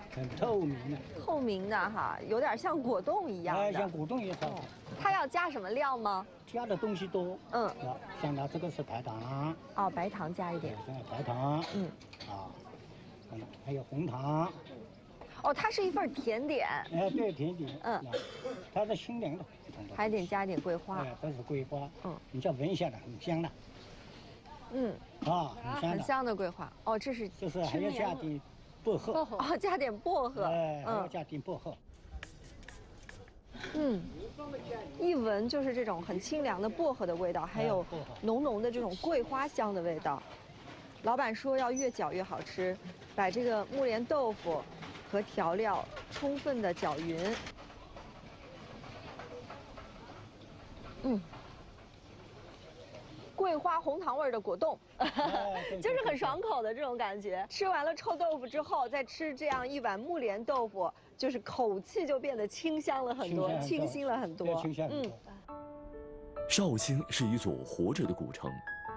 很透明的。 透明的哈，有点像果冻一样的。 像果冻一样。 它要加什么料吗？ 加的东西多。像它这个是白糖。 哦，白糖加一点。 这个白糖。还有红糖。 哦，它是一份甜点。 对，甜点。它是清凉的。 还得加一点桂花。 这是桂花。你叫闻一下的，很香的。 很香的桂花。哦，这是还要加点薄荷。 哦，加点薄荷。 还要加点薄荷。 一闻就是这种很清凉的薄荷的味道，还有浓浓的这种桂花香的味道。老板说要越搅越好吃，把这个木莲豆腐和调料充分的搅匀。桂花红糖味的果冻，就是很爽口的这种感觉。吃完了臭豆腐之后，再吃这样一碗木莲豆腐，就是口气就变得清香了很多，清新了很多。 绍兴是一座活着的古城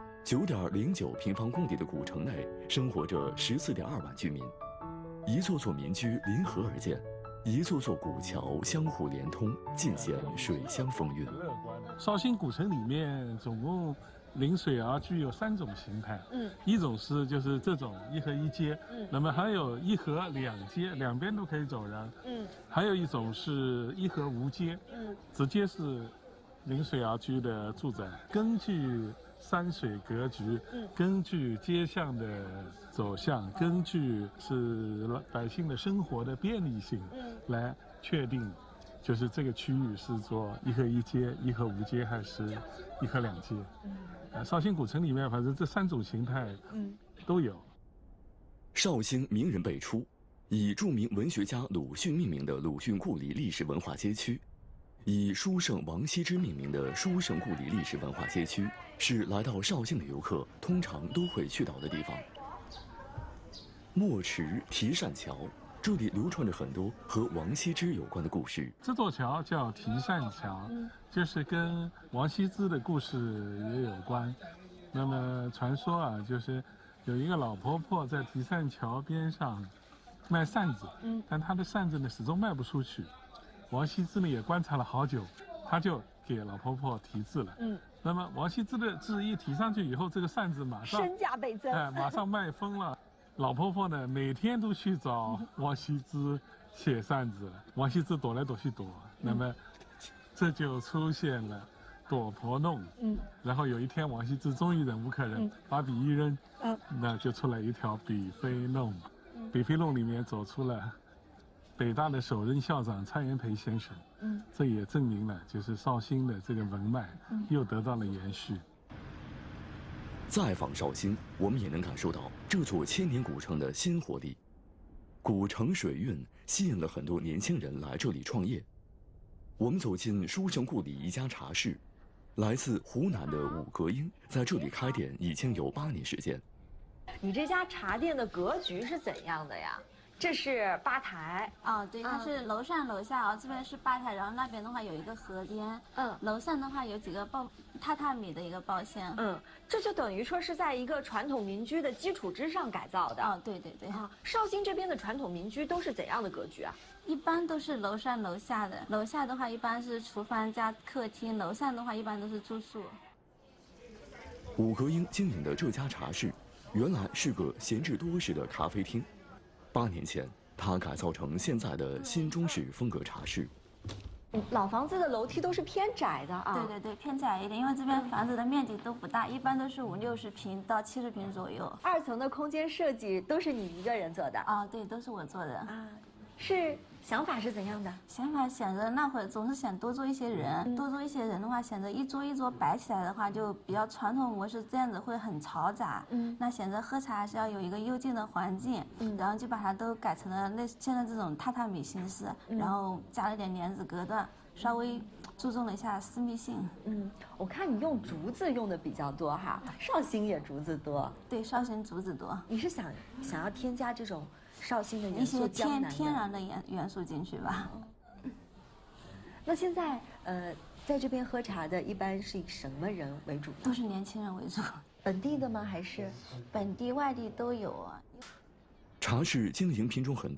，9.09平方公里的古城内生活着14.2万居民，一座座民居临河而建，一座座古桥相互连通，尽显水乡风韵。 绍兴古城里面总共临水而居有3种形态，一种是就是这种一河一街，那么还有一河2街，两边都可以走人，还有一种是一河无街，直接是临水而居的住宅。根据山水格局，根据街巷的走向，根据是百姓的生活的便利性，来确定就是这个区域是做一河一街、一河无街还是一河2街。绍兴古城里面，反正这3种形态都有。 绍兴名人辈出，以著名文学家鲁迅命名的鲁迅故里历史文化街区，以书圣王羲之命名的书圣故里历史文化街区，是来到绍兴的游客通常都会去到的地方。墨池提扇桥，这里流传着很多和王羲之有关的故事。 这座桥叫提扇桥，就是跟王羲之的故事也有关。那么传说啊，就是有一个老婆婆在提扇桥边上卖扇子，但她的扇子呢始终卖不出去。王羲之呢也观察了好久，他就给老婆婆题字了。那么王羲之的字一提上去以后，这个扇子马上身价倍增， 马上卖疯了。老婆婆呢每天都去找王羲之写扇子了，王羲之躲来躲去躲，那么这就出现了躲婆弄。然后有一天王羲之终于忍无可忍，把笔一扔，那就出来一条笔飞弄。笔飞弄里面走出了北大的首任校长蔡元培先生。这也证明了就是绍兴的这个文脉又得到了延续。 再访绍兴，我们也能感受到这座千年古城的新活力。古城水韵吸引了很多年轻人来这里创业。我们走进书圣故里一家茶室，来自湖南的武格英在这里开店已经有8年时间。 你这家茶店的格局是怎样的呀？这是吧台对，它是楼上楼下这边是吧台，然后那边的话有一个河间，楼上的话有几个榻榻米的一个包厢， 这就等于说是在一个传统民居的基础之上改造的。 对对对。 绍兴这边的传统民居都是怎样的格局啊？ 一般都是楼上楼下的，楼下的话一般是厨房加客厅，楼上的话一般都是住宿。 武格英经营的这家茶室，原来是个闲置多时的咖啡厅。8年前，它改造成现在的新中式风格茶室。 老房子的楼梯都是偏窄的啊。 对对对，偏窄一点，因为这边房子的面积都不大，一般都是50-60平到70平左右。 2层的空间设计都是你一个人做的？ 对，都是我做的。 是想法是怎样的？ 想法想着那会儿总是想多做一些人，多做一些人的话，想着一桌一桌摆起来的话，就比较传统模式，这样子会很嘈杂。那想着喝茶还是要有一个幽静的环境，然后就把它都改成了类似现在这种榻榻米形式，然后加了点帘子隔断，稍微注重了一下私密性。 我看你用竹子用的比较多哈，绍兴也竹子多。 对，绍兴竹子多。 你是想要添加这种绍兴的元一素， 些天然的元素进去吧。 那现在在这边喝茶的一般是以什么人为主？ 都是年轻人为主。 本地的吗？还是本地外地都有啊？ 茶室经营品种很多，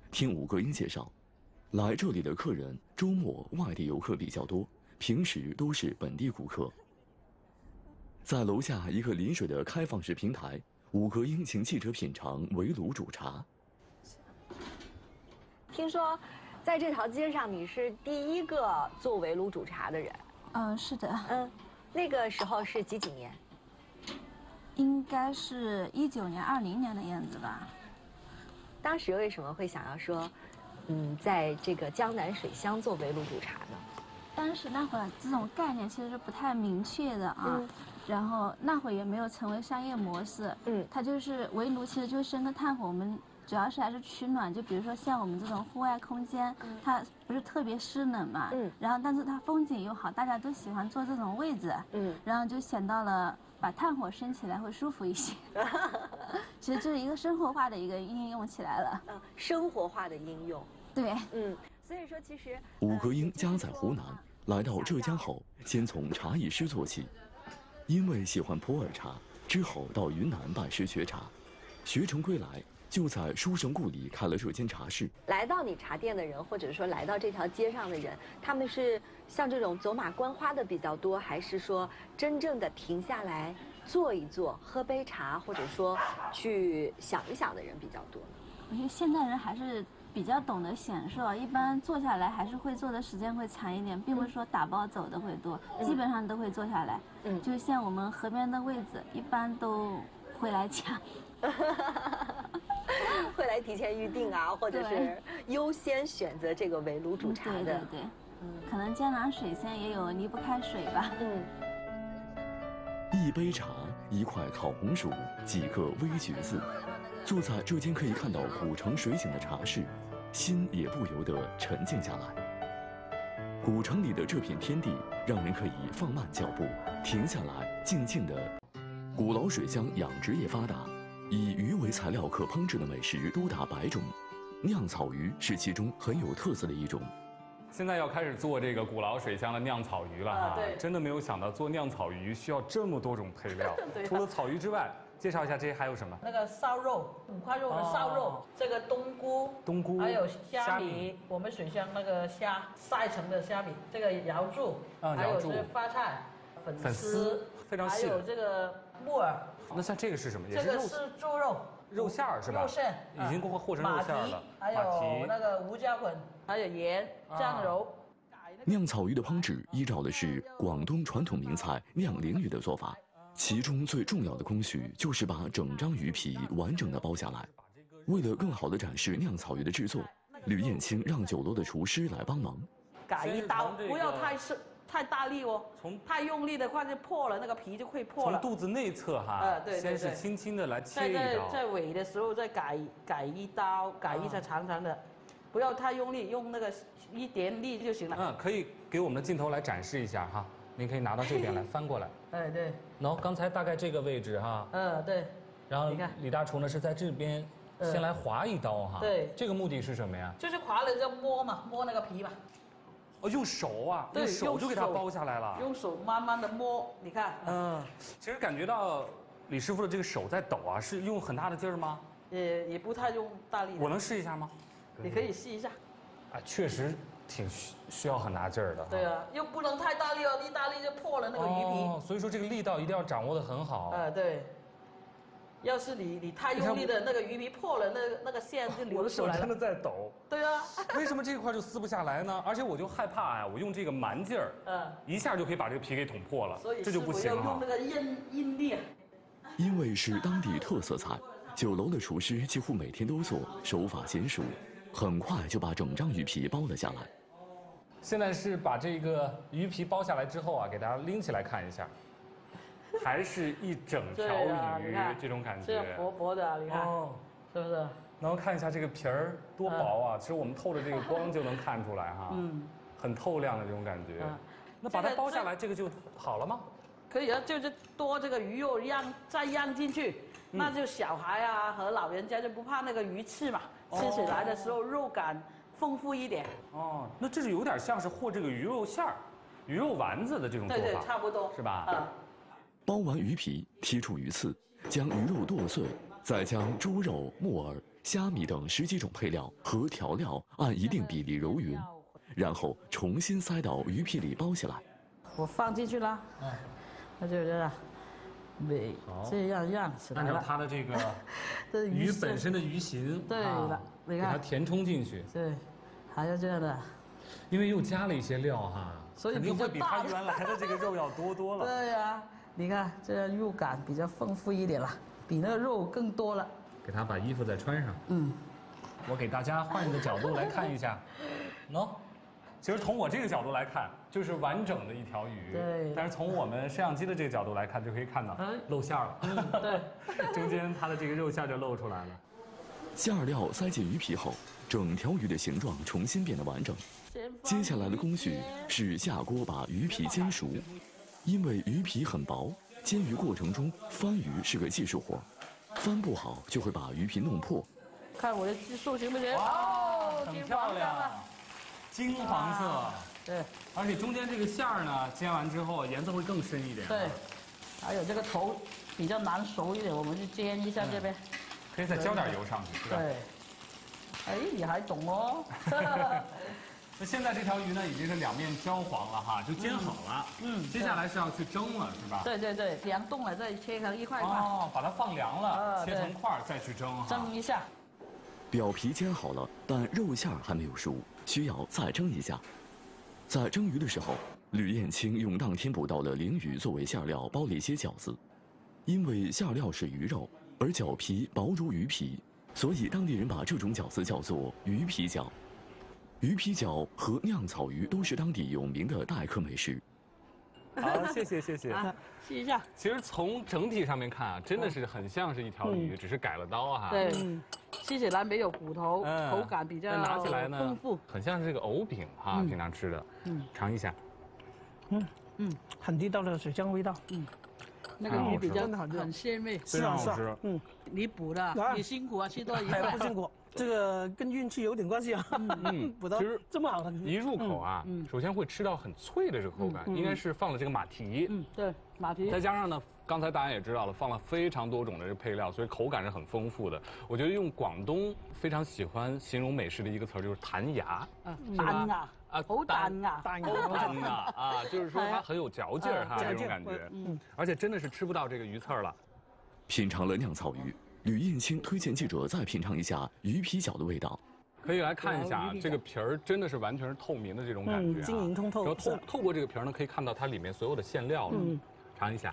听吴格英介绍，来这里的客人周末外地游客比较多，平时都是本地顾客。在楼下一个临水的开放式平台，吴格英请记者品尝围炉煮茶。 听说，在这条街上你是第一个做围炉煮茶的人。 是的。 那个时候是几年？ 应该是19年、20年的样子吧。 当时为什么会想要说，在这个江南水乡做围炉煮茶呢？ 当时那会儿这种概念其实是不太明确的啊，然后那会儿也没有成为商业模式。它就是围炉，其实就是生个炭火，我们主要是还是取暖。就比如说像我们这种户外空间，它不是特别湿冷嘛，然后但是它风景又好，大家都喜欢坐这种位置，然后就想到了把炭火升起来会舒服一些。其实这是一个生活化的一个应用起来了。 生活化的应用。 对。 所以说其实吴格英家在湖南，来到浙江后，先从茶艺师做起，因为喜欢普洱茶，之后到云南拜师学茶，学成归来，就在书生故里开了这间茶室。 来到你茶店的人，或者说来到这条街上的人，他们是像这种走马观花的比较多，还是说真正的停下来坐一坐，喝杯茶，或者说去想一想的人比较多呢？ 我觉得现代人还是比较懂得享受，一般坐下来还是会坐的时间会长一点，并不是说打包走的会多，基本上都会坐下来。就像我们河边的位置，一般都会来抢。 会来提前预定啊，或者是优先选择这个围炉煮茶的。 对，可能江南水乡也有离不开水吧。 一杯茶，一块烤红薯，几个微橘子，坐在这间可以看到古城水景的茶室，心也不由得沉静下来。古城里的这片天地，让人可以放慢脚步，停下来，静静的。古老水乡养殖业发达，以鱼为材料可烹制的美食多达100种，酿草鱼是其中很有特色的一种。 现在要开始做这个古老水乡的酿草鱼了哈，真的没有想到做酿草鱼需要这么多种配料。除了草鱼之外，介绍一下这些还有什么？ 那个烧肉，5块肉的烧肉，这个冬菇，还有虾米，我们水乡那个虾晒成的虾米，这个瑶柱，还有是发菜、粉丝， 非常细， 还有这个木耳。 那像这个是什么？ 这个是猪肉。 肉馅儿是吧？ 肉馅已经和成肉馅了。 还有那个胡椒粉，还有盐、酱油。 酿草鱼的烹制依照的是广东传统名菜酿鲮鱼的做法，其中最重要的工序就是把整张鱼皮完整的包下来。为了更好的展示酿草鱼的制作，吕燕青让酒楼的厨师来帮忙。 改一刀，不要太大力哦，太用力的话就破了，那个皮就会破了。 从肚子内侧哈，对，先是轻轻的来切一刀， 在尾的时候再改一刀，改一下长长的，不要太用力，用那个一点力就行了。 可以给我们的镜头来展示一下哈，您可以拿到这边来翻过来。 对。 然后刚才大概这个位置哈。 对。 然后李大厨呢是在这边先来划一刀哈。 对。 这个目的是什么呀？ 就是划了就摸嘛，摸那个皮嘛。 用手啊，用手就给它包下来了。 用手慢慢的摸，你看。 其实感觉到李师傅的这个手在抖啊，是用很大的劲儿吗？ 也不太用大力。 我能试一下吗？ 你可以试一下。 确实挺需要很大劲儿的。 对啊，又不能太大力哦，一大力就破了那个鱼皮。 所以说这个力道一定要掌握得很好。 对。要是你太用力的那个鱼皮破了，那个线就流出来了。 我的手真的在抖。 对啊。 为什么这一块就撕不下来呢？而且我就害怕我用这个蛮劲儿，一下就可以把这个皮给捅破了， 所以这就不行了。 要用那个硬力。 因为是当地特色菜，酒楼的厨师几乎每天都做，手法娴熟，很快就把整张鱼皮包了下来。 现在是把这个鱼皮包下来之后啊，给大家拎起来看一下。还是一整条鱼，这种感觉， 这样薄薄的，你看，是不是？ 然后看一下这个皮儿多薄啊！其实我们透着这个光就能看出来哈，很透亮的这种感觉。那把它包下来，这个就好了吗？ 可以啊，就是多这个鱼肉再酿进去，那就小孩啊和老人家就不怕那个鱼刺嘛，吃起来的时候肉感丰富一点。 那这是有点像是和这个鱼肉馅儿、鱼肉丸子的这种做法， 对，差不多， 是吧？ 包完鱼皮，剔出鱼刺，将鱼肉剁碎， 再将猪肉、木耳、虾米等10几种配料和调料按一定比例揉匀，然后重新塞到鱼皮里包起来。 我放进去了，那就这样，这样样起来了。 按照它的这个鱼本身的鱼形， 对了，你看， 给它填充进去。 对，还要这样的。 因为又加了一些料哈， 所以肯定会比它原来的这个肉要多了。 对呀，你看这样肉感比较丰富一点了，比那个肉更多了。 给它把衣服再穿上。我给大家换一个角度来看一下，其实从我这个角度来看，就是完整的一条鱼。 对。 但是从我们摄像机的这个角度来看，就可以看到露馅了。 对。 中间它的这个肉馅就露出来了。 馅料塞进鱼皮后，整条鱼的形状重新变得完整。接下来的工序是下锅把鱼皮煎熟，因为鱼皮很薄，煎鱼过程中翻鱼是个技术活，翻不好就会把鱼皮弄破。 看我的技术行不行？ 很漂亮，金黄色。 对， 而且中间这个馅儿呢，煎完之后颜色会更深一点。 对，还有这个头比较难熟一点，我们就煎一下这边。 可以再浇点油上去，是吧？ 对。哎，你还懂哦。 那现在这条鱼呢，已经是两面焦黄了哈，就煎好了。接下来是要去蒸了，是吧？ 对对对，凉冻了再切成一块块。 把它放凉了，切成块再去蒸哈。 蒸一下。 表皮煎好了，但肉馅还没有熟，需要再蒸一下。在蒸鱼的时候，吕燕青用当天捕到的鲢鱼作为馅料包了一些饺子，因为馅料是鱼肉，而饺皮薄如鱼皮，所以当地人把这种饺子叫做鱼皮饺。鱼皮饺和酿草鱼都是当地有名的待客美食。 好，谢谢。 试一下。 其实从整体上面看啊，真的是很像是一条鱼，只是改了刀哈。 对，吃起来没有骨头，口感比较拿起来呢丰富， 很像是这个藕饼哈，平常吃的。尝一下。 很地道的水香味道。那个鱼比较很鲜美， 非常好吃。 你补的，你辛苦啊，吃多一块。不辛苦，这个跟运气有点关系啊。补到这么好的， 一入口啊，首先会吃到很脆的这个口感，应该是放了这个马蹄。 对，马蹄。 再加上呢，刚才大家也知道了，放了非常多种的这个配料，所以口感是很丰富的。我觉得用广东非常喜欢形容美食的一个词就是弹牙。 弹牙。好弹啊， 就是说它很有嚼劲儿哈，这种感觉。而且真的是吃不到这个鱼刺儿了。 品尝了酿草鱼，吕燕青推荐记者再品尝一下鱼皮饺的味道。 可以来看一下，这个皮儿真的是完全是透明的这种感觉， 晶莹通透。 然后透过这个皮儿呢，可以看到它里面所有的馅料了。尝一下。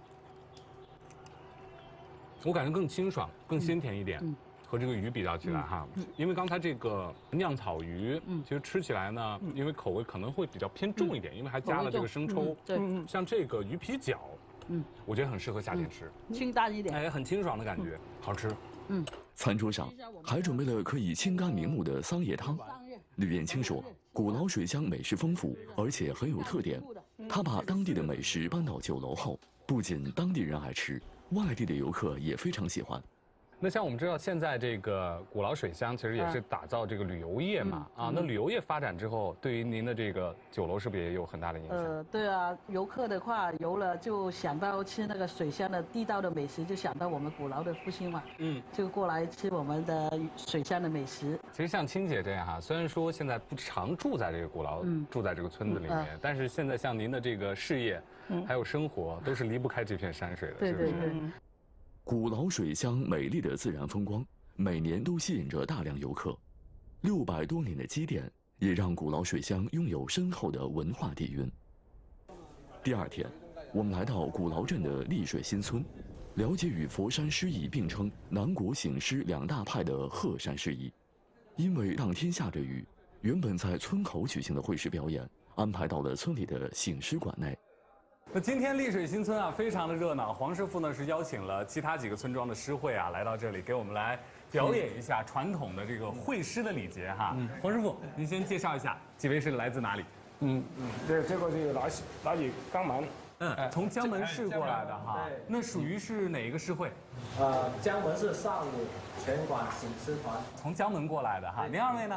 我感觉更清爽，更鲜甜一点。和这个鱼比较起来哈，因为刚才这个酿草鱼，其实吃起来呢，因为口味可能会比较偏重一点，因为还加了这个生抽。像这个鱼皮饺，我觉得很适合夏天吃， 清淡一点， 哎，很清爽的感觉，好吃。 餐桌上还准备了可以清肝明目的桑叶汤。吕燕青说，鼓楼水乡美食丰富，而且很有特点。他把当地的美食搬到酒楼后，不仅当地人爱吃，外地的游客也非常喜欢。 那像我们知道，现在这个鼓楼水乡其实也是打造这个旅游业嘛，那旅游业发展之后，对于您的这个酒楼是不是也有很大的影响？ 对啊，游客的话游了就想到吃那个水乡的地道的美食，就想到我们鼓楼的复兴嘛，就过来吃我们的水乡的美食。 其实像青姐这样哈，虽然说现在不常住在这个鼓楼，住在这个村子里面，但是现在像您的这个事业，还有生活，都是离不开这片山水的，是不是？ 鼓楼水乡美丽的自然风光，每年都吸引着大量游客。600多年的积淀，也让鼓楼水乡拥有深厚的文化底蕴。第二天，我们来到鼓楼镇的丽水新村，了解与佛山诗意并称南国醒狮两大派的鹤山诗意。因为当天下着雨，原本在村口举行的会师表演，安排到了村里的醒狮馆内。 那今天丽水新村啊，非常的热闹。黄师傅呢是邀请了其他几个村庄的诗会啊，来到这里给我们来表演一下传统的这个会师的礼节哈。黄师傅，您先介绍一下，几位是来自哪里？ 这个是来自江门。 从江门市过来的哈。那属于是哪一个诗会？ 江门市少武拳馆醒狮团。 从江门过来的哈。您二位呢？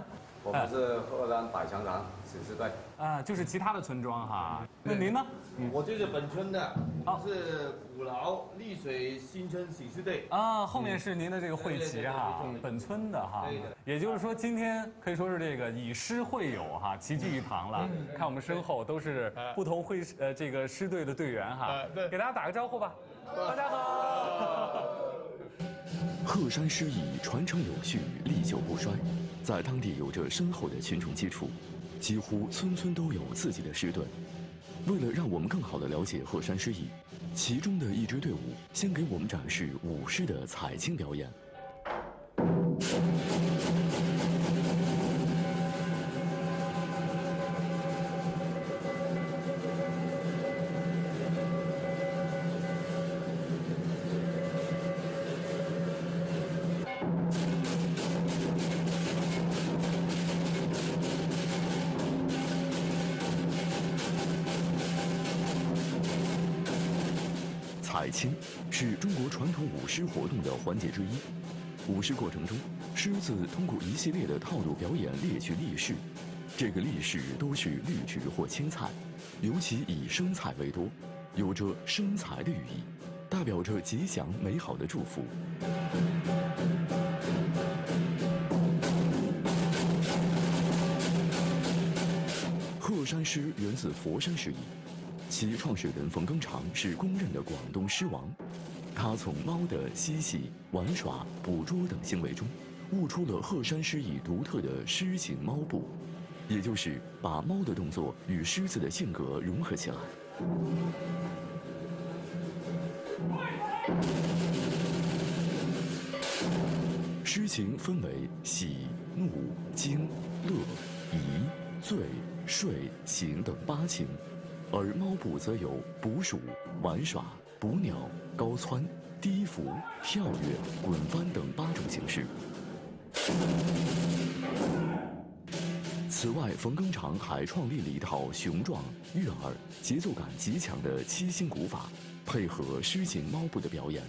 我们是鹤山百强堂醒狮队。 就是其他的村庄哈。那您呢？ 我就是本村的，是古劳丽水新村醒狮队。 后面是您的这个会旗哈，本村的哈。也就是说，今天可以说是这个以狮会友哈，齐聚一堂了。看我们身后都是不同这个狮队的队员哈。对，给大家打个招呼吧。大家好。 鹤山狮艺传承有序，历久不衰，在当地有着深厚的群众基础，几乎村村都有自己的狮队。为了让我们更好地了解鹤山狮艺，其中的一支队伍先给我们展示舞狮的彩青表演。彩青是中国传统舞狮活动的环节之一。舞狮过程中，狮子通过一系列的套路表演猎取利饰，这个利饰都是绿植或青菜，尤其以生菜为多，有着生财的寓意，代表着吉祥美好的祝福。鹤山狮源自佛山狮艺。其创始人冯庚常是公认的广东狮王，他从猫的嬉戏、玩耍、捕捉等行为中，悟出了鹤山狮艺独特的狮形猫步，也就是把猫的动作与狮子的性格融合起来。狮情分为喜、怒、惊、乐、疑、醉、睡、醒等8情。而猫步则有捕鼠、玩耍、捕鸟、高蹿、低伏、跳跃、滚翻等8种形式。此外，冯庚常还创立了一套雄壮、悦耳、节奏感极强的7星鼓法，配合狮形猫步的表演。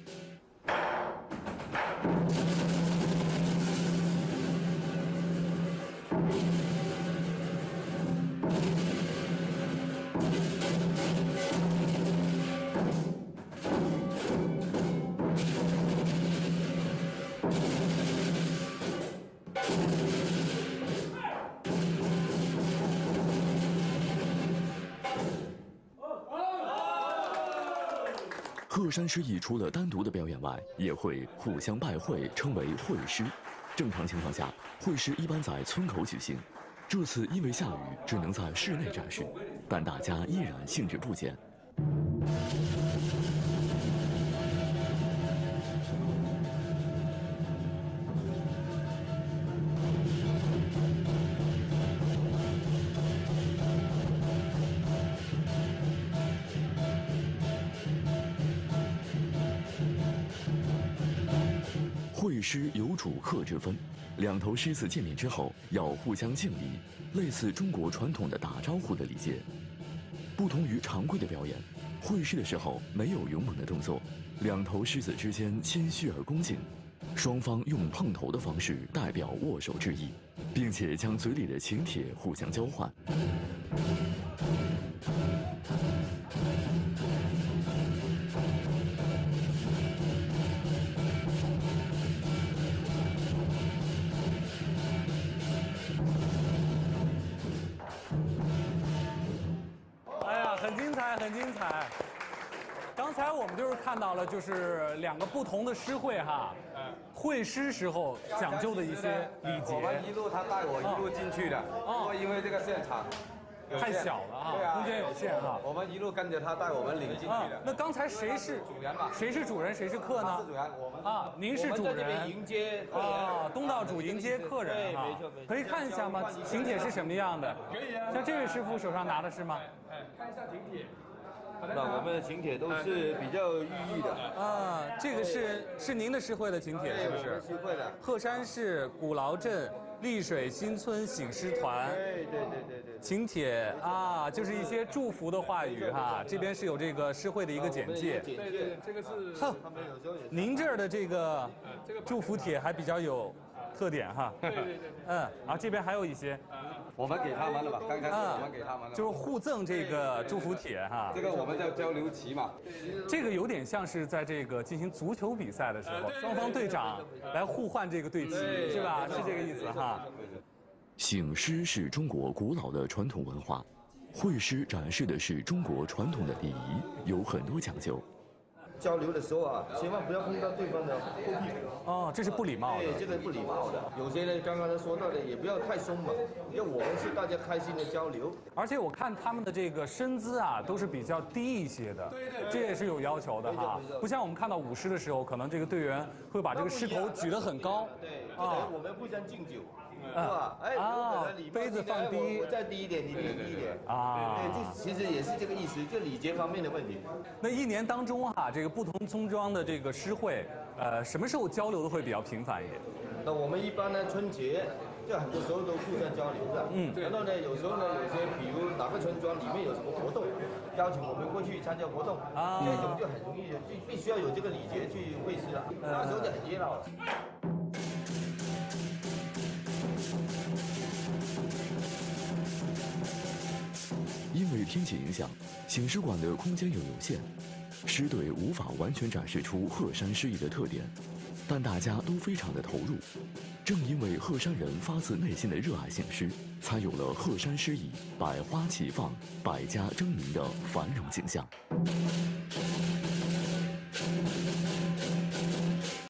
鹤山狮艺除了单独的表演外，也会互相拜会，称为会狮。正常情况下，会狮一般在村口举行。这次因为下雨，只能在室内展示，但大家依然兴致不减。会狮有主客之分，2头狮子见面之后要互相敬礼，类似中国传统的打招呼的礼节。不同于常规的表演，会狮的时候没有勇猛的动作，2头狮子之间谦虚而恭敬，双方用碰头的方式代表握手致意，并且将嘴里的请帖互相交换。 很精彩，很精彩。刚才我们就是看到了，就是2个不同的狮会哈，会狮时候讲究的一些礼节。 我们一路他带我一路进去的，因为这个现场太小了哈，空间有限哈。 我们一路跟着他带我们领进去的。 那刚才谁是主人嘛？谁是主人，谁是客呢？ 是主人，我们您是主人。 我们在这边迎接客人。 东道主迎接客人哈。 没错没错。 可以看一下吗？请帖是什么样的？ 可以啊。 像这位师傅手上拿的是吗？ 看一下请帖。那我们的请帖都是比较寓意的。 这个是您的狮会的请帖是不是？ 狮会的。 鹤山市古劳镇丽水新村醒狮团。 对。 请帖就是一些祝福的话语哈。这边是有这个狮会的一个简介。 对，这个是。 您这儿的这个祝福帖还比较有特点哈。 对。 然后这边还有一些， 我们给他们了吧？刚才是我们给他们了， 就是互赠这个祝福帖哈。 这个我们叫交流旗嘛。 这个有点像是在这个进行足球比赛的时候，双方队长来互换这个队旗，是吧？是这个意思哈。 醒狮是中国古老的传统文化，会师展示的是中国传统的礼仪，有很多讲究。 交流的时候啊，千万不要碰到对方的后屁股。 哦，这是不礼貌的。 对，这个不礼貌的。有些人刚刚他说到的，也不要太松嘛，因为我们是大家开心的交流。 而且我看他们的这个身姿啊，都是比较低一些的。对，这也是有要求的哈。不像我们看到舞狮的时候，可能这个队员会把这个狮头举得很高。 对，我们互相敬酒。是吧？哎，有可能杯子放低， 我再低一点，你低一点啊。对，这其实也是这个意思，就礼节方面的问题。 那一年当中哈，这个不同村庄的这个狮会，什么时候交流的会比较频繁一点？ 那我们一般呢，春节就很多时候都互相交流的。然后呢，有时候呢，有些比如哪个村庄里面有什么活动，邀请我们过去参加活动，这种就很容易，就必须要有这个礼节去会师了，那时候就很热闹了。 因为天气影响，醒狮馆的空间又有限，狮队无法完全展示出鹤山狮艺的特点，但大家都非常的投入。正因为鹤山人发自内心的热爱醒狮，才有了鹤山狮艺百花齐放、百家争鸣的繁荣景象。